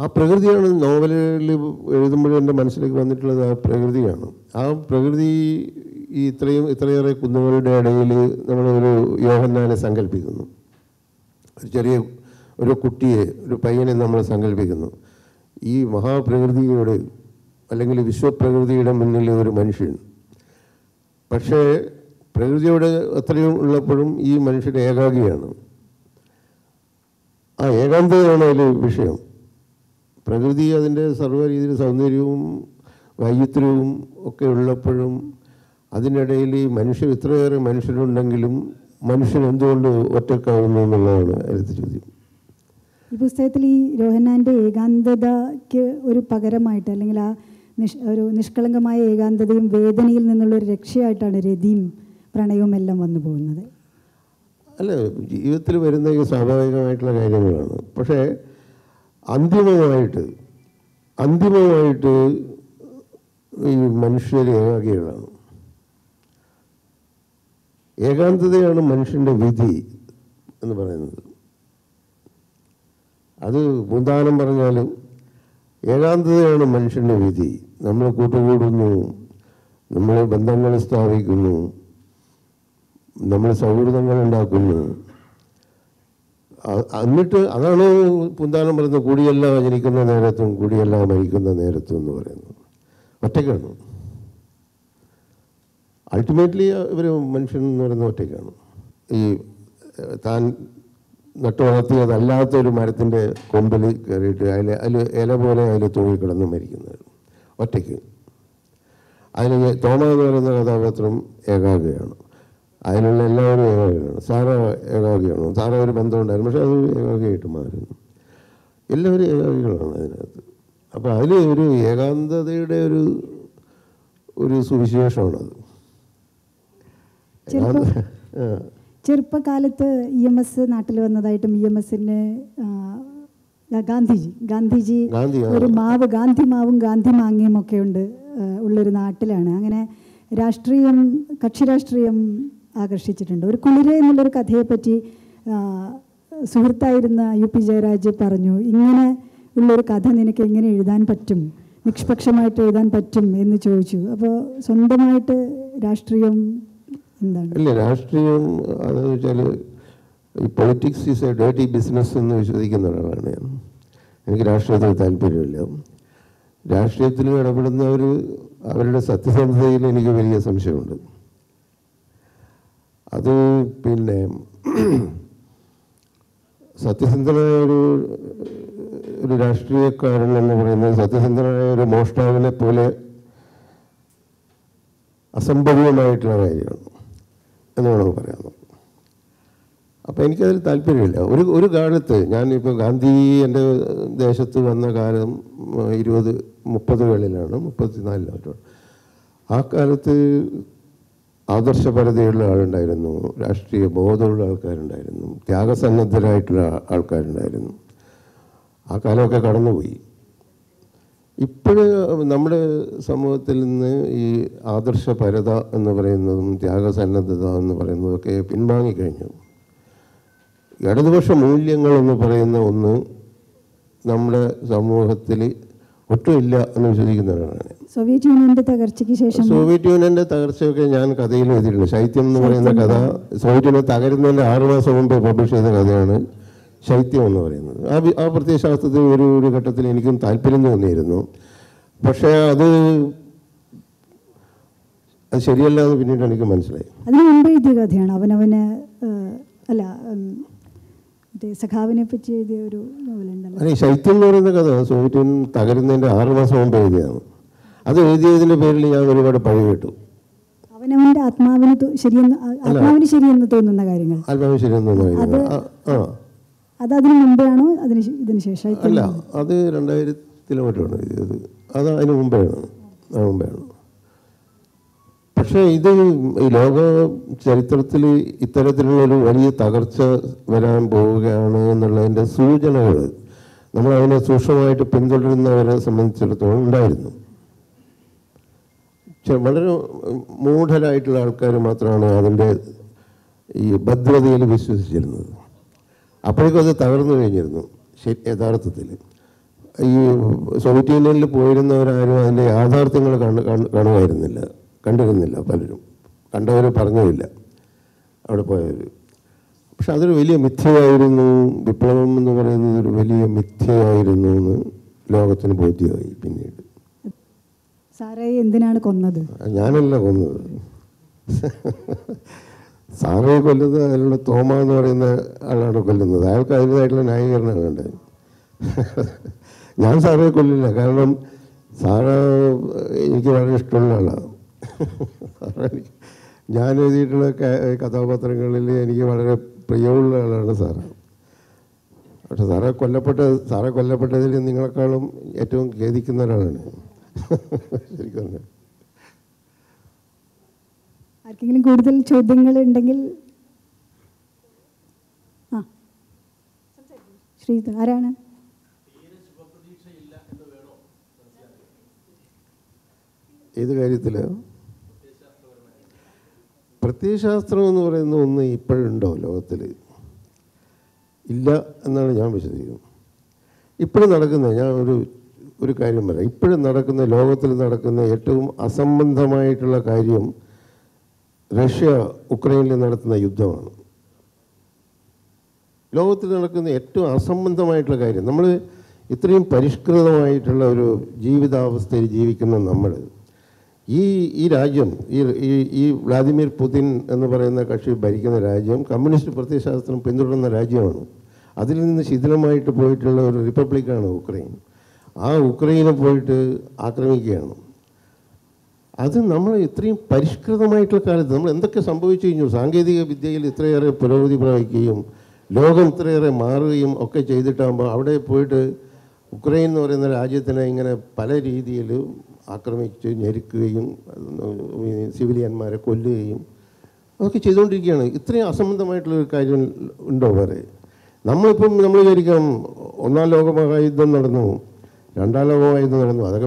ആ പ്രകൃതിയാണ് നോവലിൽ എഴുതുമ്പോഴും എൻ്റെ മനസ്സിലേക്ക് വന്നിട്ടുള്ളത്. ആ പ്രകൃതിയാണ്. ആ പ്രകൃതി ഈ ഇത്രയേറെ കുന്നുകളുടെ ഇടയിൽ നമ്മളൊരു യോഹന്നാനെ സങ്കല്പിക്കുന്നു, ഒരു ചെറിയ ഒരു കുട്ടിയെ, ഒരു പയ്യനെ നമ്മൾ സങ്കല്പിക്കുന്നു. ഈ മഹാപ്രകൃതിയോട് അല്ലെങ്കിൽ വിശ്വപ്രകൃതിയുടെ മുന്നിൽ ഒരു മനുഷ്യൻ. പക്ഷേ പ്രകൃതിയോട് അത്രയും ഉള്ളപ്പോഴും ഈ മനുഷ്യൻ ഏകാഗിയാണ്. ആ ഏകാന്തതയാണ് അതിൽ വിഷയം. പ്രകൃതി അതിൻ്റെ സർവ്വ രീതിയിൽ സൗന്ദര്യവും വൈചിത്ര്യവും ഒക്കെ ഉള്ളപ്പോഴും അതിനിടയിൽ ഇത്രയേറെ മനുഷ്യരുണ്ടെങ്കിലും മനുഷ്യൻ എന്തുകൊണ്ട് ഒറ്റക്കാവുന്നു എന്നുള്ളതാണ് അടുത്ത ചോദ്യം. ഈ പുസ്തകത്തിൽ ഈ യോഹന്നാൻ്റെ ഏകാന്തതയ്ക്ക് ഒരു പകരമായിട്ട്, അല്ലെങ്കിൽ ആ ഒരു നിഷ്കളങ്കമായ ഏകാന്തതയും വേദനയിൽ നിന്നുള്ളൊരു രക്ഷയായിട്ടാണ് രതിയും പ്രണയവും എല്ലാം വന്നു പോകുന്നത്. അല്ല, ജീവിതത്തിൽ വരുന്ന ഈ സ്വാഭാവികമായിട്ടുള്ള കാര്യങ്ങളാണ്. പക്ഷേ അന്തിമമായിട്ട് ഈ മനുഷ്യർ ഏകാഗികളാണ്. ഏകാന്തതയാണ് മനുഷ്യൻ്റെ വിധി എന്ന് പറയുന്നത്. അത് പൂന്താനം പറഞ്ഞാലും ഏകാന്തതയാണ് മനുഷ്യൻ്റെ വിധി. നമ്മൾ കൂട്ടുകൂടുന്നു, നമ്മൾ ബന്ധങ്ങൾ സ്ഥാപിക്കുന്നു, നമ്മൾ സൗഹൃദങ്ങൾ ഉണ്ടാക്കുന്നു. എന്നിട്ട് അതാണ് പൂന്താനം പറയുന്നത്, കൂടിയല്ല ജനിക്കുന്ന നേരത്തും കൂടിയല്ല മരിക്കുന്ന നേരത്തും എന്ന് പറയുന്നത്. ഒറ്റയ്ക്കാണ് അൾട്ടിമേറ്റ്ലി ഇവർ മനുഷ്യൻ എന്ന് പറയുന്നത് ഒറ്റയ്ക്കാണ്. ഈ താൻ നട്ടു വളർത്തിയതല്ലാത്തൊരു മരത്തിൻ്റെ കൊമ്പിൽ കയറിയിട്ട് അതിൽ ഇല പോലെ അതിൽ തൂങ്ങിക്കിടന്ന് മരിക്കുന്നത് ഒറ്റയ്ക്ക്. അതിൽ തോമ എന്ന് പറയുന്ന കഥാപാത്രം ഏകാഗിയാണ്. അതിലുള്ള എല്ലാവരും ഏകാഗിയാണ്. സാറ ഏകാഗിയാണ്. സാറ ഒരു ബന്ധമുണ്ടായിരുന്നു, പക്ഷെ അത് ഏകാഗിയായിട്ട് മാറുന്നു. എല്ലാവരും ഏകാഗികളാണ് അതിനകത്ത്. അപ്പോൾ അതിൽ ഒരു ഏകാന്തതയുടെ ഒരു സുവിശേഷമാണത്. ചെറുപ്പകാലത്ത് EMS നാട്ടിൽ വന്നതായിട്ടും EMSന് ഗാന്ധിജി ഒരു ഗാന്ധി മാവും ഗാന്ധി മാങ്ങയും ഒക്കെ ഉള്ളൊരു നാട്ടിലാണ്. അങ്ങനെ കക്ഷി രാഷ്ട്രീയം ആകർഷിച്ചിട്ടുണ്ട്. ഒരു കുളിര് എന്നുള്ളൊരു കഥയെപ്പറ്റി സുഹൃത്തായിരുന്ന UP ജയരാജ് പറഞ്ഞു, ഇങ്ങനെ ഉള്ളൊരു കഥ നിനക്ക് എങ്ങനെ എഴുതാൻ പറ്റും, നിഷ്പക്ഷമായിട്ട് എഴുതാൻ പറ്റും എന്ന് ചോദിച്ചു. അപ്പോൾ സ്വന്തമായിട്ട് രാഷ്ട്രീയം എന്താണ്? അല്ല, രാഷ്ട്രീയം അതെന്ന് വെച്ചാൽ ഈ politics is a dirty business എന്ന് വിശ്വസിക്കുന്ന ഒരാളാണ് ഞാൻ. എനിക്ക് രാഷ്ട്രീയത്തിൽ താല്പര്യമില്ല. രാഷ്ട്രീയത്തിൽ ഇടപെടുന്നവർ അവരുടെ സത്യസന്ധതയിൽ എനിക്ക് വലിയ സംശയമുണ്ട്. അത് പിന്നെ സത്യസന്ധനായ ഒരു രാഷ്ട്രീയക്കാരൻ എന്ന് പറയുന്നത് സത്യസന്ധനായ ഒരു മോഷ്ടാവിനെ പോലെ അസംഭവ്യമായിട്ടുള്ള കാര്യമാണ് എന്ന് വേണമെങ്കിൽ പറയാം. അപ്പോൾ എനിക്കതിൽ താല്പര്യമില്ല. ഒരു കാലത്ത് ഞാനിപ്പോൾ ഗാന്ധി എൻ്റെ ദേശത്ത് വന്ന കാലം 2030-കളിലാണ്, 34-ലാണ്. ആ കാലത്ത് ആദർശപരതയുള്ള ആളുണ്ടായിരുന്നു, രാഷ്ട്രീയ ബോധമുള്ള ആൾക്കാരുണ്ടായിരുന്നു, ത്യാഗസന്നദ്ധരായിട്ടുള്ള ആൾക്കാരുണ്ടായിരുന്നു. ആ കാലമൊക്കെ കടന്നുപോയി. ഇപ്പോഴ് നമ്മുടെ സമൂഹത്തിൽ നിന്ന് ഈ ആദർശപരത എന്ന് പറയുന്നതും ത്യാഗസന്നദ്ധത എന്ന് പറയുന്നതൊക്കെ പിൻവാങ്ങിക്കഴിഞ്ഞു. ഇടതുപക്ഷ മൂല്യങ്ങൾ എന്ന് പറയുന്ന ഒന്ന് നമ്മുടെ സമൂഹത്തിൽ ഒട്ടുമില്ല എന്ന് വിശ്വസിക്കുന്നവരാണ്. സോവിയറ്റ് യൂണിയൻ്റെ തകർച്ചയ്ക്ക് ശേഷം സോവിയറ്റ് യൂണിയൻ്റെ തകർച്ചയൊക്കെ ഞാൻ കഥയിൽ എഴുതിയിട്ടുണ്ട്. ശൈത്യം എന്ന് പറയുന്ന കഥ സോവിയറ്റ് യൂണിയൻ തകരുന്നതിൻ്റെ 6 മാസം മുമ്പ് പബ്ലിഷ് ചെയ്ത കഥയാണ് ശൈത്യം എന്ന് പറയുന്നത്. ആ പ്രത്യയശാസ്ത്രത്തിൽ ഒരു ഘട്ടത്തിൽ എനിക്കും താല്പര്യം തോന്നിയിരുന്നു. പക്ഷേ അത് ശരിയല്ല എന്ന് പിന്നീട് എനിക്ക് മനസ്സിലായി. അതിന് മുമ്പ് എഴുതിയ കഥയാണ് അവനവന് അല്ല സഖാവിനെ പറ്റി എഴുതിയ ഒരു നോവലുണ്ടല്ലോ. അതെ, ശൈത്യം എന്ന് പറയുന്ന കഥ സോവിയറ്റ് യൂണിയൻ തകരുന്നതിൻ്റെ 6 മാസം മുമ്പ് എഴുതിയതാണ്. അത് എഴുതിയതിൻ്റെ പേരിൽ ഞാൻ ഒരുപാട് പഴി കേട്ടു. അവനവൻ്റെ ആത്മാവിന് ശരിയെന്ന് തോന്നുന്ന കാര്യങ്ങൾ. ആത്മാവിന് ശരിയെന്ന് തോന്നുന്ന കാര്യങ്ങൾ. അത് അതിന് മുമ്പെയാണോ ഇതിന് ശേഷം? അല്ല, അത് 2000 മറ്റാണ് എഴുതിയത്. അത് അതിന് മുമ്പെയാണ്. പക്ഷേ ഇത് ഈ ലോക ചരിത്രത്തിൽ ഇത്തരത്തിലുള്ളൊരു വലിയ തകർച്ച വരാൻ പോവുകയാണ് എന്നുള്ളതിൻ്റെ സൂചനകൾ നമ്മളതിനെ സൂക്ഷ്മമായിട്ട് പിന്തുടരുന്നവരെ സംബന്ധിച്ചിടത്തോളം ഉണ്ടായിരുന്നു. വളരെ മൂഢരായിട്ടുള്ള ആൾക്കാർ മാത്രമാണ് അതിൻ്റെ ഈ ഭദ്രതയിൽ വിശ്വസിച്ചിരുന്നത്. അപ്പോഴേക്കും അത് തകർന്നു കഴിഞ്ഞിരുന്നു യഥാർത്ഥത്തിൽ. ഈ സോവിയറ്റ് യൂണിയനിൽ പോയിരുന്നവരാരും അതിൻ്റെ യാഥാർത്ഥ്യങ്ങൾ കണ്ടിരുന്നില്ല പലരും. കണ്ടവർ പറഞ്ഞില്ല അവിടെ പോയവർ. പക്ഷെ അതൊരു വലിയ മിഥ്യയായിരുന്നു, വിപ്ലവം എന്ന് പറയുന്നത് ഒരു വലിയ മിഥ്യയായിരുന്നു എന്ന് ലോകത്തിന് ബോധ്യമായി. പിന്നീട് സാറേ എന്തിനാണ് കൊന്നത്? ഞാനല്ല കൊന്നത്. സാറയെ കൊല്ലുന്നത് അതിലുള്ള തോമ എന്ന് പറയുന്ന ആളാണ് കൊല്ലുന്നത്. അയാൾക്ക് അതിൻ്റെതായിട്ടുള്ള ന്യായീകരണം വേണ്ടത്. ഞാൻ സാറയെ കൊല്ലില്ല. കാരണം സാറ് എനിക്ക് വളരെ ഇഷ്ടമുള്ള ആളാണ്. ഞാൻ എഴുതിയിട്ടുള്ള കഥാപാത്രങ്ങളിൽ എനിക്ക് വളരെ പ്രിയമുള്ള ആളാണ് സാറ്. പക്ഷെ സാറെ കൊല്ലപ്പെട്ടതിൽ നിങ്ങളെക്കാളും ഏറ്റവും ഖേദിക്കുന്ന ഒരാളാണ് ശരിക്കും. ആർക്കെങ്കിലും കൂടുതൽ ചോദ്യങ്ങൾ ഉണ്ടെങ്കിൽ ശ്രീധർ ആരാണ്? ഏത് കാര്യത്തിൽ? പ്രത്യയശാസ്ത്രം എന്ന് പറയുന്ന ഒന്ന് ഇപ്പോഴുണ്ടോ ലോകത്തിൽ? ഇല്ല എന്നാണ് ഞാൻ വിശ്വസിക്കുന്നത്. ഇപ്പോഴും നടക്കുന്ന ഞാൻ ഒരു കാര്യം പറയാം. ഇപ്പോഴും നടക്കുന്ന ലോകത്തിൽ നടക്കുന്ന ഏറ്റവും അസംബന്ധമായിട്ടുള്ള കാര്യം റഷ്യ ഉക്രൈനിൽ നടത്തുന്ന യുദ്ധമാണ്. ലോകത്തിൽ നടക്കുന്ന ഏറ്റവും അസംബന്ധമായിട്ടുള്ള കാര്യം. നമ്മൾ ഇത്രയും പരിഷ്കൃതമായിട്ടുള്ള ഒരു ജീവിതാവസ്ഥയിൽ ജീവിക്കുന്ന നമ്മൾ ഈ രാജ്യം ഈ വ്ളാദിമിർ പുതിൻ എന്ന് പറയുന്ന കക്ഷി ഭരിക്കുന്ന രാജ്യം കമ്മ്യൂണിസ്റ്റ് പ്രത്യയശാസ്ത്രം പിന്തുടരുന്ന രാജ്യമാണ്. അതിൽ നിന്ന് ശിഥിലമായിട്ട് പോയിട്ടുള്ള ഒരു റിപ്പബ്ലിക്കാണ് ഉക്രൈൻ. ആ ഉക്രൈനെ പോയിട്ട് ആക്രമിക്കുകയാണ്. അത് നമ്മൾ ഇത്രയും പരിഷ്കൃതമായിട്ടുള്ള കാലത്ത് നമ്മൾ എന്തൊക്കെ സംഭവിച്ചു കഴിഞ്ഞു. സാങ്കേതിക വിദ്യയിൽ ഇത്രയേറെ പുരോഗതി പ്രാപിക്കുകയും ലോകം ഇത്രയേറെ മാറുകയും ഒക്കെ ചെയ്തിട്ടാകുമ്പോൾ അവിടെ പോയിട്ട് ഉക്രൈൻ എന്ന് പറയുന്ന രാജ്യത്തിനെ ഇങ്ങനെ പല രീതിയിൽ ആക്രമിച്ച് ഞെരുക്കുകയും സിവിലിയന്മാരെ കൊല്ലുകയും അതൊക്കെ ചെയ്തുകൊണ്ടിരിക്കുകയാണ്. ഇത്രയും അസംബന്ധമായിട്ടുള്ളൊരു കാര്യം ഉണ്ടോ വേറെ? നമ്മൾ വിചാരിക്കാം ഒന്നാം ലോകമഹായുദ്ധം നടന്നു, രണ്ടാം ലോകമഹായുദ്ധം നടന്നു, അതൊക്കെ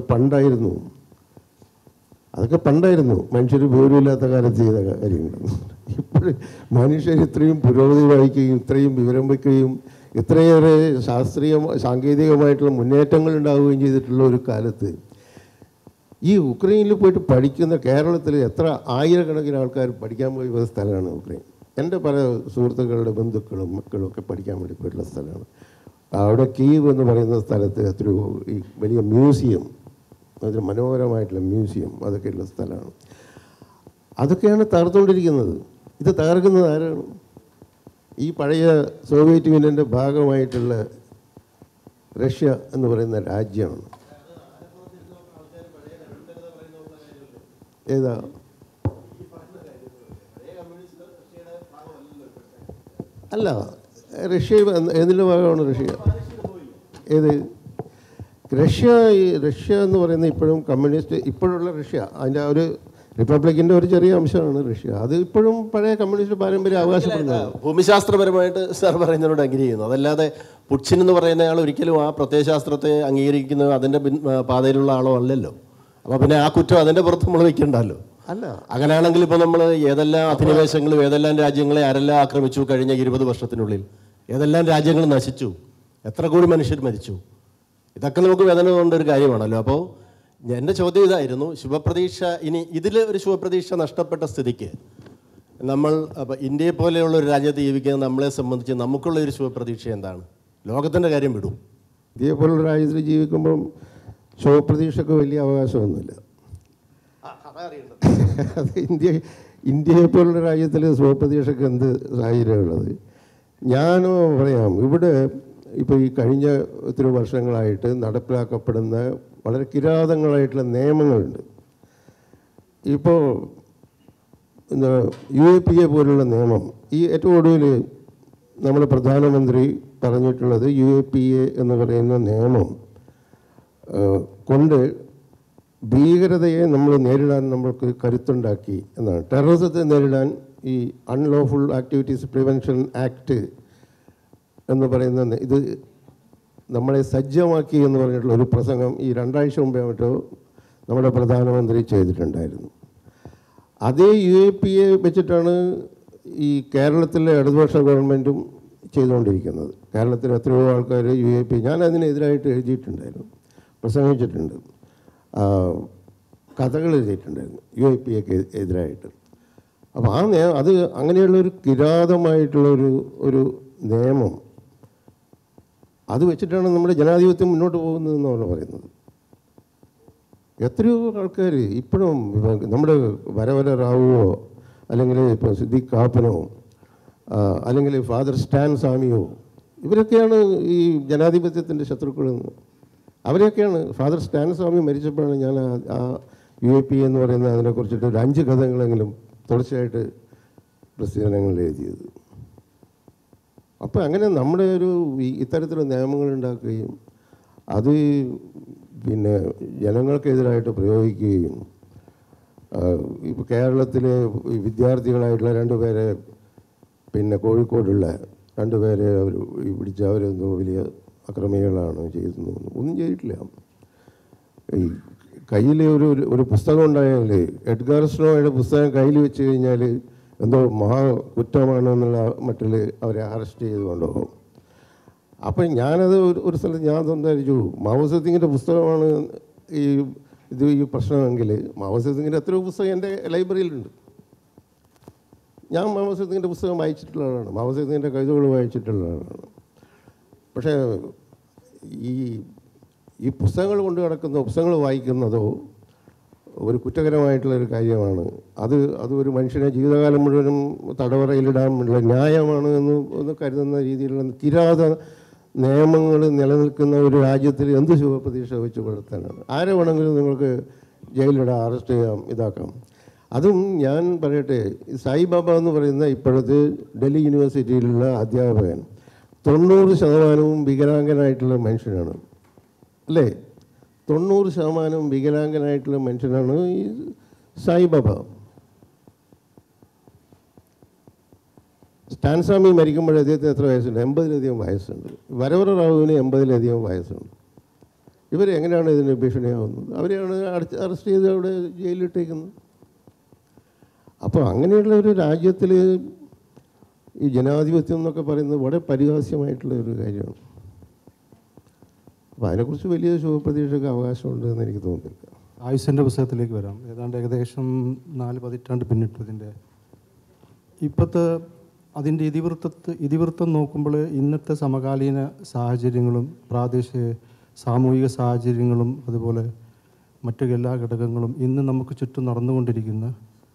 പണ്ടായിരുന്നു. മനുഷ്യർ വിവരമില്ലാത്ത കാലത്ത് ചെയ്ത കാര്യങ്ങൾ. ഇപ്പോൾ മനുഷ്യർ ഇത്രയും പുരോഗതി വായിക്കുകയും ഇത്രയും വിവരം വയ്ക്കുകയും ഇത്രയേറെ സാങ്കേതികമായിട്ടുള്ള മുന്നേറ്റങ്ങൾ ഉണ്ടാവുകയും ചെയ്തിട്ടുള്ള ഒരു കാലത്ത് ഈ ഉക്രൈനിൽ പോയിട്ട് പഠിക്കുന്ന കേരളത്തിൽ എത്ര ആയിരക്കണക്കിന് ആൾക്കാർ പഠിക്കാൻ പോയ സ്ഥലമാണ് ഉക്രൈൻ. എൻ്റെ പല സുഹൃത്തുക്കളുടെ ബന്ധുക്കളും മക്കളും ഒക്കെ പഠിക്കാൻ വേണ്ടി പോയിട്ടുള്ള സ്ഥലമാണ്. അവിടെ കീവ് എന്ന് പറയുന്ന സ്ഥലത്ത് ഈ വലിയ മ്യൂസിയം, അതൊരു മനോഹരമായിട്ടുള്ള മ്യൂസിയം അതൊക്കെയുള്ള സ്ഥലമാണ്. അതൊക്കെയാണ് തകർത്തുകൊണ്ടിരിക്കുന്നത്. ഇത് തകർക്കുന്നത് ആരാണ്? ഈ പഴയ സോവിയറ്റ് യൂണിയൻ്റെ ഭാഗമായിട്ടുള്ള റഷ്യ എന്ന് പറയുന്ന രാജ്യമാണ്. ഏതാ? അല്ല, റഷ്യ ഏതിൻ്റെ ഭാഗമാണ് റഷ്യ? ഏത് റഷ്യ എന്ന് പറയുന്നത് ഇപ്പോഴും കമ്മ്യൂണിസ്റ്റ്, ഇപ്പോഴുള്ള റഷ്യ, അതിൻ്റെ ഒരു റിപ്പബ്ലിക്കിൻ്റെ ഒരു ചെറിയ അംശമാണ് റഷ്യ. അത് ഇപ്പോഴും പഴയ കമ്മ്യൂണിസ്റ്റ് പാരമ്പര്യം അവകാശപ്പെടുന്നത്. ഭൂമിശാസ്ത്രപരമായിട്ട് സാർ പറയുന്നതിനോട് അഗ്രി ചെയ്യുന്നു. അതല്ലാതെ പുടിൻ എന്ന് പറയുന്നയാൾ ഒരിക്കലും ആ പ്രത്യയശാസ്ത്രത്തെ അംഗീകരിക്കുന്ന അതിൻ്റെ പാതയിലുള്ള ആളോ അല്ലല്ലോ. അപ്പോൾ പിന്നെ ആ കുറ്റം അതിൻ്റെ പുറത്ത് നമ്മൾ വയ്ക്കണ്ടല്ലോ. അല്ല, അങ്ങനെയാണെങ്കിൽ ഇപ്പോൾ നമ്മൾ ഏതെല്ലാം അധിനിവേശങ്ങളും ഏതെല്ലാം രാജ്യങ്ങളെ ആരെല്ലാം ആക്രമിച്ചു കഴിഞ്ഞ 20 വർഷത്തിനുള്ളിൽ, ഏതെല്ലാം രാജ്യങ്ങൾ നശിച്ചു, എത്ര കോടി മനുഷ്യർ മരിച്ചു, ഇതൊക്കെ നമുക്ക് വേദന കൊണ്ടൊരു കാര്യമാണല്ലോ. അപ്പോൾ എൻ്റെ ചോദ്യം ഇതായിരുന്നു, ശുഭപ്രതീക്ഷ ഇനി ഇതിൽ ഒരു ശുഭപ്രതീക്ഷ നഷ്ടപ്പെട്ട സ്ഥിതിക്ക് നമ്മൾ ഇന്ത്യയെ പോലെയുള്ള ഒരു രാജ്യത്ത് ജീവിക്കുന്ന നമ്മളെ സംബന്ധിച്ച് നമുക്കുള്ള ഒരു ശുഭപ്രതീക്ഷ എന്താണ്? ലോകത്തിൻ്റെ കാര്യം വിടും. ഇന്ത്യയെ പോലുള്ള രാജ്യത്തിൽ ജീവിക്കുമ്പം ശുഭപ്രതീക്ഷയ്ക്ക് വലിയ അവകാശമൊന്നുമില്ല. അത് ഇന്ത്യയെ പോലുള്ള രാജ്യത്തിൽ ശുഭപ്രതീക്ഷയ്ക്ക് എന്ത് സാഹചര്യമുള്ളത്? ഞാനോ പറയാം, ഇവിടെ ഇപ്പോൾ ഈ കഴിഞ്ഞ ഒത്തിരി വർഷങ്ങളായിട്ട് നടപ്പിലാക്കപ്പെടുന്ന വളരെ കിരാതങ്ങളായിട്ടുള്ള നിയമങ്ങളുണ്ട്. ഇപ്പോൾ എന്താ UAPA പോലുള്ള നിയമം, ഈ ഏറ്റവും ഒടുവിൽ നമ്മുടെ പ്രധാനമന്ത്രി പറഞ്ഞിട്ടുള്ളത് UAPA എന്ന് പറയുന്ന നിയമം കൊണ്ട് ഭീകരതയെ നമ്മൾ നേരിടാൻ നമ്മൾക്ക് കരുത്തുണ്ടാക്കി എന്നാണ്. ടെററിസത്തെ നേരിടാൻ ഈ അൺലോഫുൾ ആക്ടിവിറ്റീസ് പ്രിവെൻഷൻ ആക്ട് എന്ന് പറയുന്ന ഇത് നമ്മളെ സജ്ജമാക്കി എന്ന് പറഞ്ഞിട്ടുള്ള ഒരു പ്രസംഗം ഈ 2 ആഴ്ച മുമ്പേ മറ്റോ നമ്മുടെ പ്രധാനമന്ത്രി ചെയ്തിട്ടുണ്ടായിരുന്നു. അതേ UAPA വെച്ചിട്ടാണ് ഈ കേരളത്തിലെ ഇടതുപക്ഷ ഗവൺമെൻറ്റും ചെയ്തുകൊണ്ടിരിക്കുന്നത്. കേരളത്തിൽ എത്രയോ ആൾക്കാർ UAP, ഞാൻ അതിനെതിരായിട്ട് എഴുതിയിട്ടുണ്ടായിരുന്നു, പ്രസംഗിച്ചിട്ടുണ്ട്, കഥകൾ എഴുതിയിട്ടുണ്ടായിരുന്നു UAPക്ക് എതിരായിട്ട്. അപ്പോൾ അത് അങ്ങനെയുള്ളൊരു കിരാതമായിട്ടുള്ളൊരു നിയമം അത് വെച്ചിട്ടാണ് നമ്മുടെ ജനാധിപത്യം മുന്നോട്ട് പോകുന്നതെന്നാണ് പറയുന്നത്. എത്രയോ ആൾക്കാർ ഇപ്പോഴും നമ്മുടെ വരവര റാവുവോ അല്ലെങ്കിൽ ഇപ്പോൾ സിദ്ദീഖ് കാപ്പനോ അല്ലെങ്കിൽ ഫാദർ സ്റ്റാൻ സ്വാമിയോ ഇവരൊക്കെയാണ് ഈ ജനാധിപത്യത്തിൻ്റെ ശത്രുക്കളെന്ന്. അവരെയൊക്കെയാണ്. ഫാദർ സ്റ്റാൻ സ്വാമി മരിച്ചപ്പോഴാണ് ഞാൻ ആ UAP എന്ന് പറയുന്ന അതിനെക്കുറിച്ചിട്ട് ഒരു 5 കഥകളെങ്കിലും തുടർച്ചയായിട്ട് പ്രസിദ്ധീകരണങ്ങളിൽ എഴുതിയത്. അപ്പോൾ അങ്ങനെ നമ്മുടെ ഇത്തരത്തിലുള്ള നിയമങ്ങൾ ഉണ്ടാക്കുകയും അത് പിന്നെ ജനങ്ങൾക്കെതിരായിട്ട് പ്രയോഗിക്കുകയും ഇപ്പോൾ കേരളത്തിലെ വിദ്യാർത്ഥികളായിട്ടുള്ള 2 പേരെ പിന്നെ കോഴിക്കോടുള്ള 2 പേരെ അവർ പിടിച്ച അവരെന്തോ വലിയ അക്രമികളാണ് ചെയ്തെന്ന് ഒന്നും ചെയ്തിട്ടില്ല. ഈ കയ്യിൽ ഒരു പുസ്തകം ഉണ്ടായാൽ എഡ്ഗാർ സ്നോയുടെ പുസ്തകം കയ്യിൽ വെച്ച് കഴിഞ്ഞാൽ എന്തോ മഹാ കുറ്റമാണെന്നുള്ള മട്ടിൽ അവരെ അറസ്റ്റ് ചെയ്ത് കൊണ്ടുപോകും. അപ്പം ഞാനത് ഒരു സ്ഥലത്ത് ഞാൻ സംസാരിച്ചു, മാവോ സേതുങ്ങിൻ്റെ പുസ്തകമാണ് ഈ പ്രശ്നമെങ്കിൽ മാവോ സേതുങ്ങിൻ്റെ എത്രയോ പുസ്തകം എൻ്റെ ലൈബ്രറിയിലുണ്ട്. ഞാൻ മാവോ സേതുങ്ങിൻ്റെ പുസ്തകം വായിച്ചിട്ടുള്ള ആളാണ്, മാവോ സേതുങ്ങിൻ്റെ കവിതകൾ വായിച്ചിട്ടുള്ള ആളാണ്. പക്ഷേ ഈ പുസ്തകങ്ങൾ കൊണ്ട് കിടക്കുന്നോ പുസ്തകങ്ങൾ വായിക്കുന്നതോ ഒരു കുറ്റകരമായിട്ടുള്ളൊരു കാര്യമാണ്. അത് ഒരു മനുഷ്യനെ ജീവിതകാലം മുഴുവനും തടവറയിലിടാനുള്ള ന്യായമാണ് എന്ന് കരുതുന്ന രീതിയിലുള്ള കിരാത നിയമങ്ങൾ നിലനിൽക്കുന്ന ഒരു രാജ്യത്തിൽ എന്ത് ശുഭപ്രതീക്ഷ വെച്ച് പുലർത്താനാണ്? ആരെ വേണമെങ്കിലും നിങ്ങൾക്ക് ജയിലിലിടാം, അറസ്റ്റ് ചെയ്യാം, ഇതാക്കാം. അതും ഞാൻ പറയട്ടെ, സായിബാബ എന്ന് പറയുന്ന ഇപ്പോഴത്തെ ഡൽഹി യൂണിവേഴ്സിറ്റിയിലുള്ള അധ്യാപകൻ 90% വികലാംഗനായിട്ടുള്ള മനുഷ്യനാണ്, അല്ലേ? 90% വികലാംഗനായിട്ടുള്ള മനുഷ്യനാണ് ഈ സായിബാബ. സ്റ്റാൻ സ്വാമി മരിക്കുമ്പോൾ അദ്ദേഹത്തിന് എത്ര വയസ്സുണ്ട്? 80-ലധികം വയസ്സുണ്ട്. വരവര റാവുവിന് 80-ലധികം വയസ്സുണ്ട്. ഇവരെങ്ങനെയാണ് ഇതിന് ഭീഷണിയാവുന്നത്? അവരെയാണ് അറസ്റ്റ് ചെയ്ത് അവിടെ ജയിലിലിട്ടേക്കുന്നത്. അപ്പോൾ അങ്ങനെയുള്ള ഒരു രാജ്യത്തിൽ ഈ ജനാധിപത്യം എന്നൊക്കെ പറയുന്നത് വളരെ പരിഹാസ്യമായിട്ടുള്ള ഒരു കാര്യമാണ്. അപ്പോൾ അതിനെക്കുറിച്ച് വലിയ ശുഭപ്രതീക്ഷയ്ക്ക് അവകാശമുണ്ട് എന്ന് എനിക്ക് തോന്നുന്നില്ല. ആയുസിൻ്റെ പുസ്തകത്തിലേക്ക് വരാം. ഏകദേശം 4 പതിറ്റാണ്ട് പിന്നിട്ടതിൻ്റെ ഇപ്പോഴത്തെ അതിൻ്റെ ഇതിവൃത്തം നോക്കുമ്പോൾ ഇന്നത്തെ സമകാലീന സാഹചര്യങ്ങളും പ്രാദേശിക സാമൂഹിക സാഹചര്യങ്ങളും അതുപോലെ മറ്റു എല്ലാ ഘടകങ്ങളും ഇന്ന് നമുക്ക് ചുറ്റും നടന്നുകൊണ്ടിരിക്കുന്ന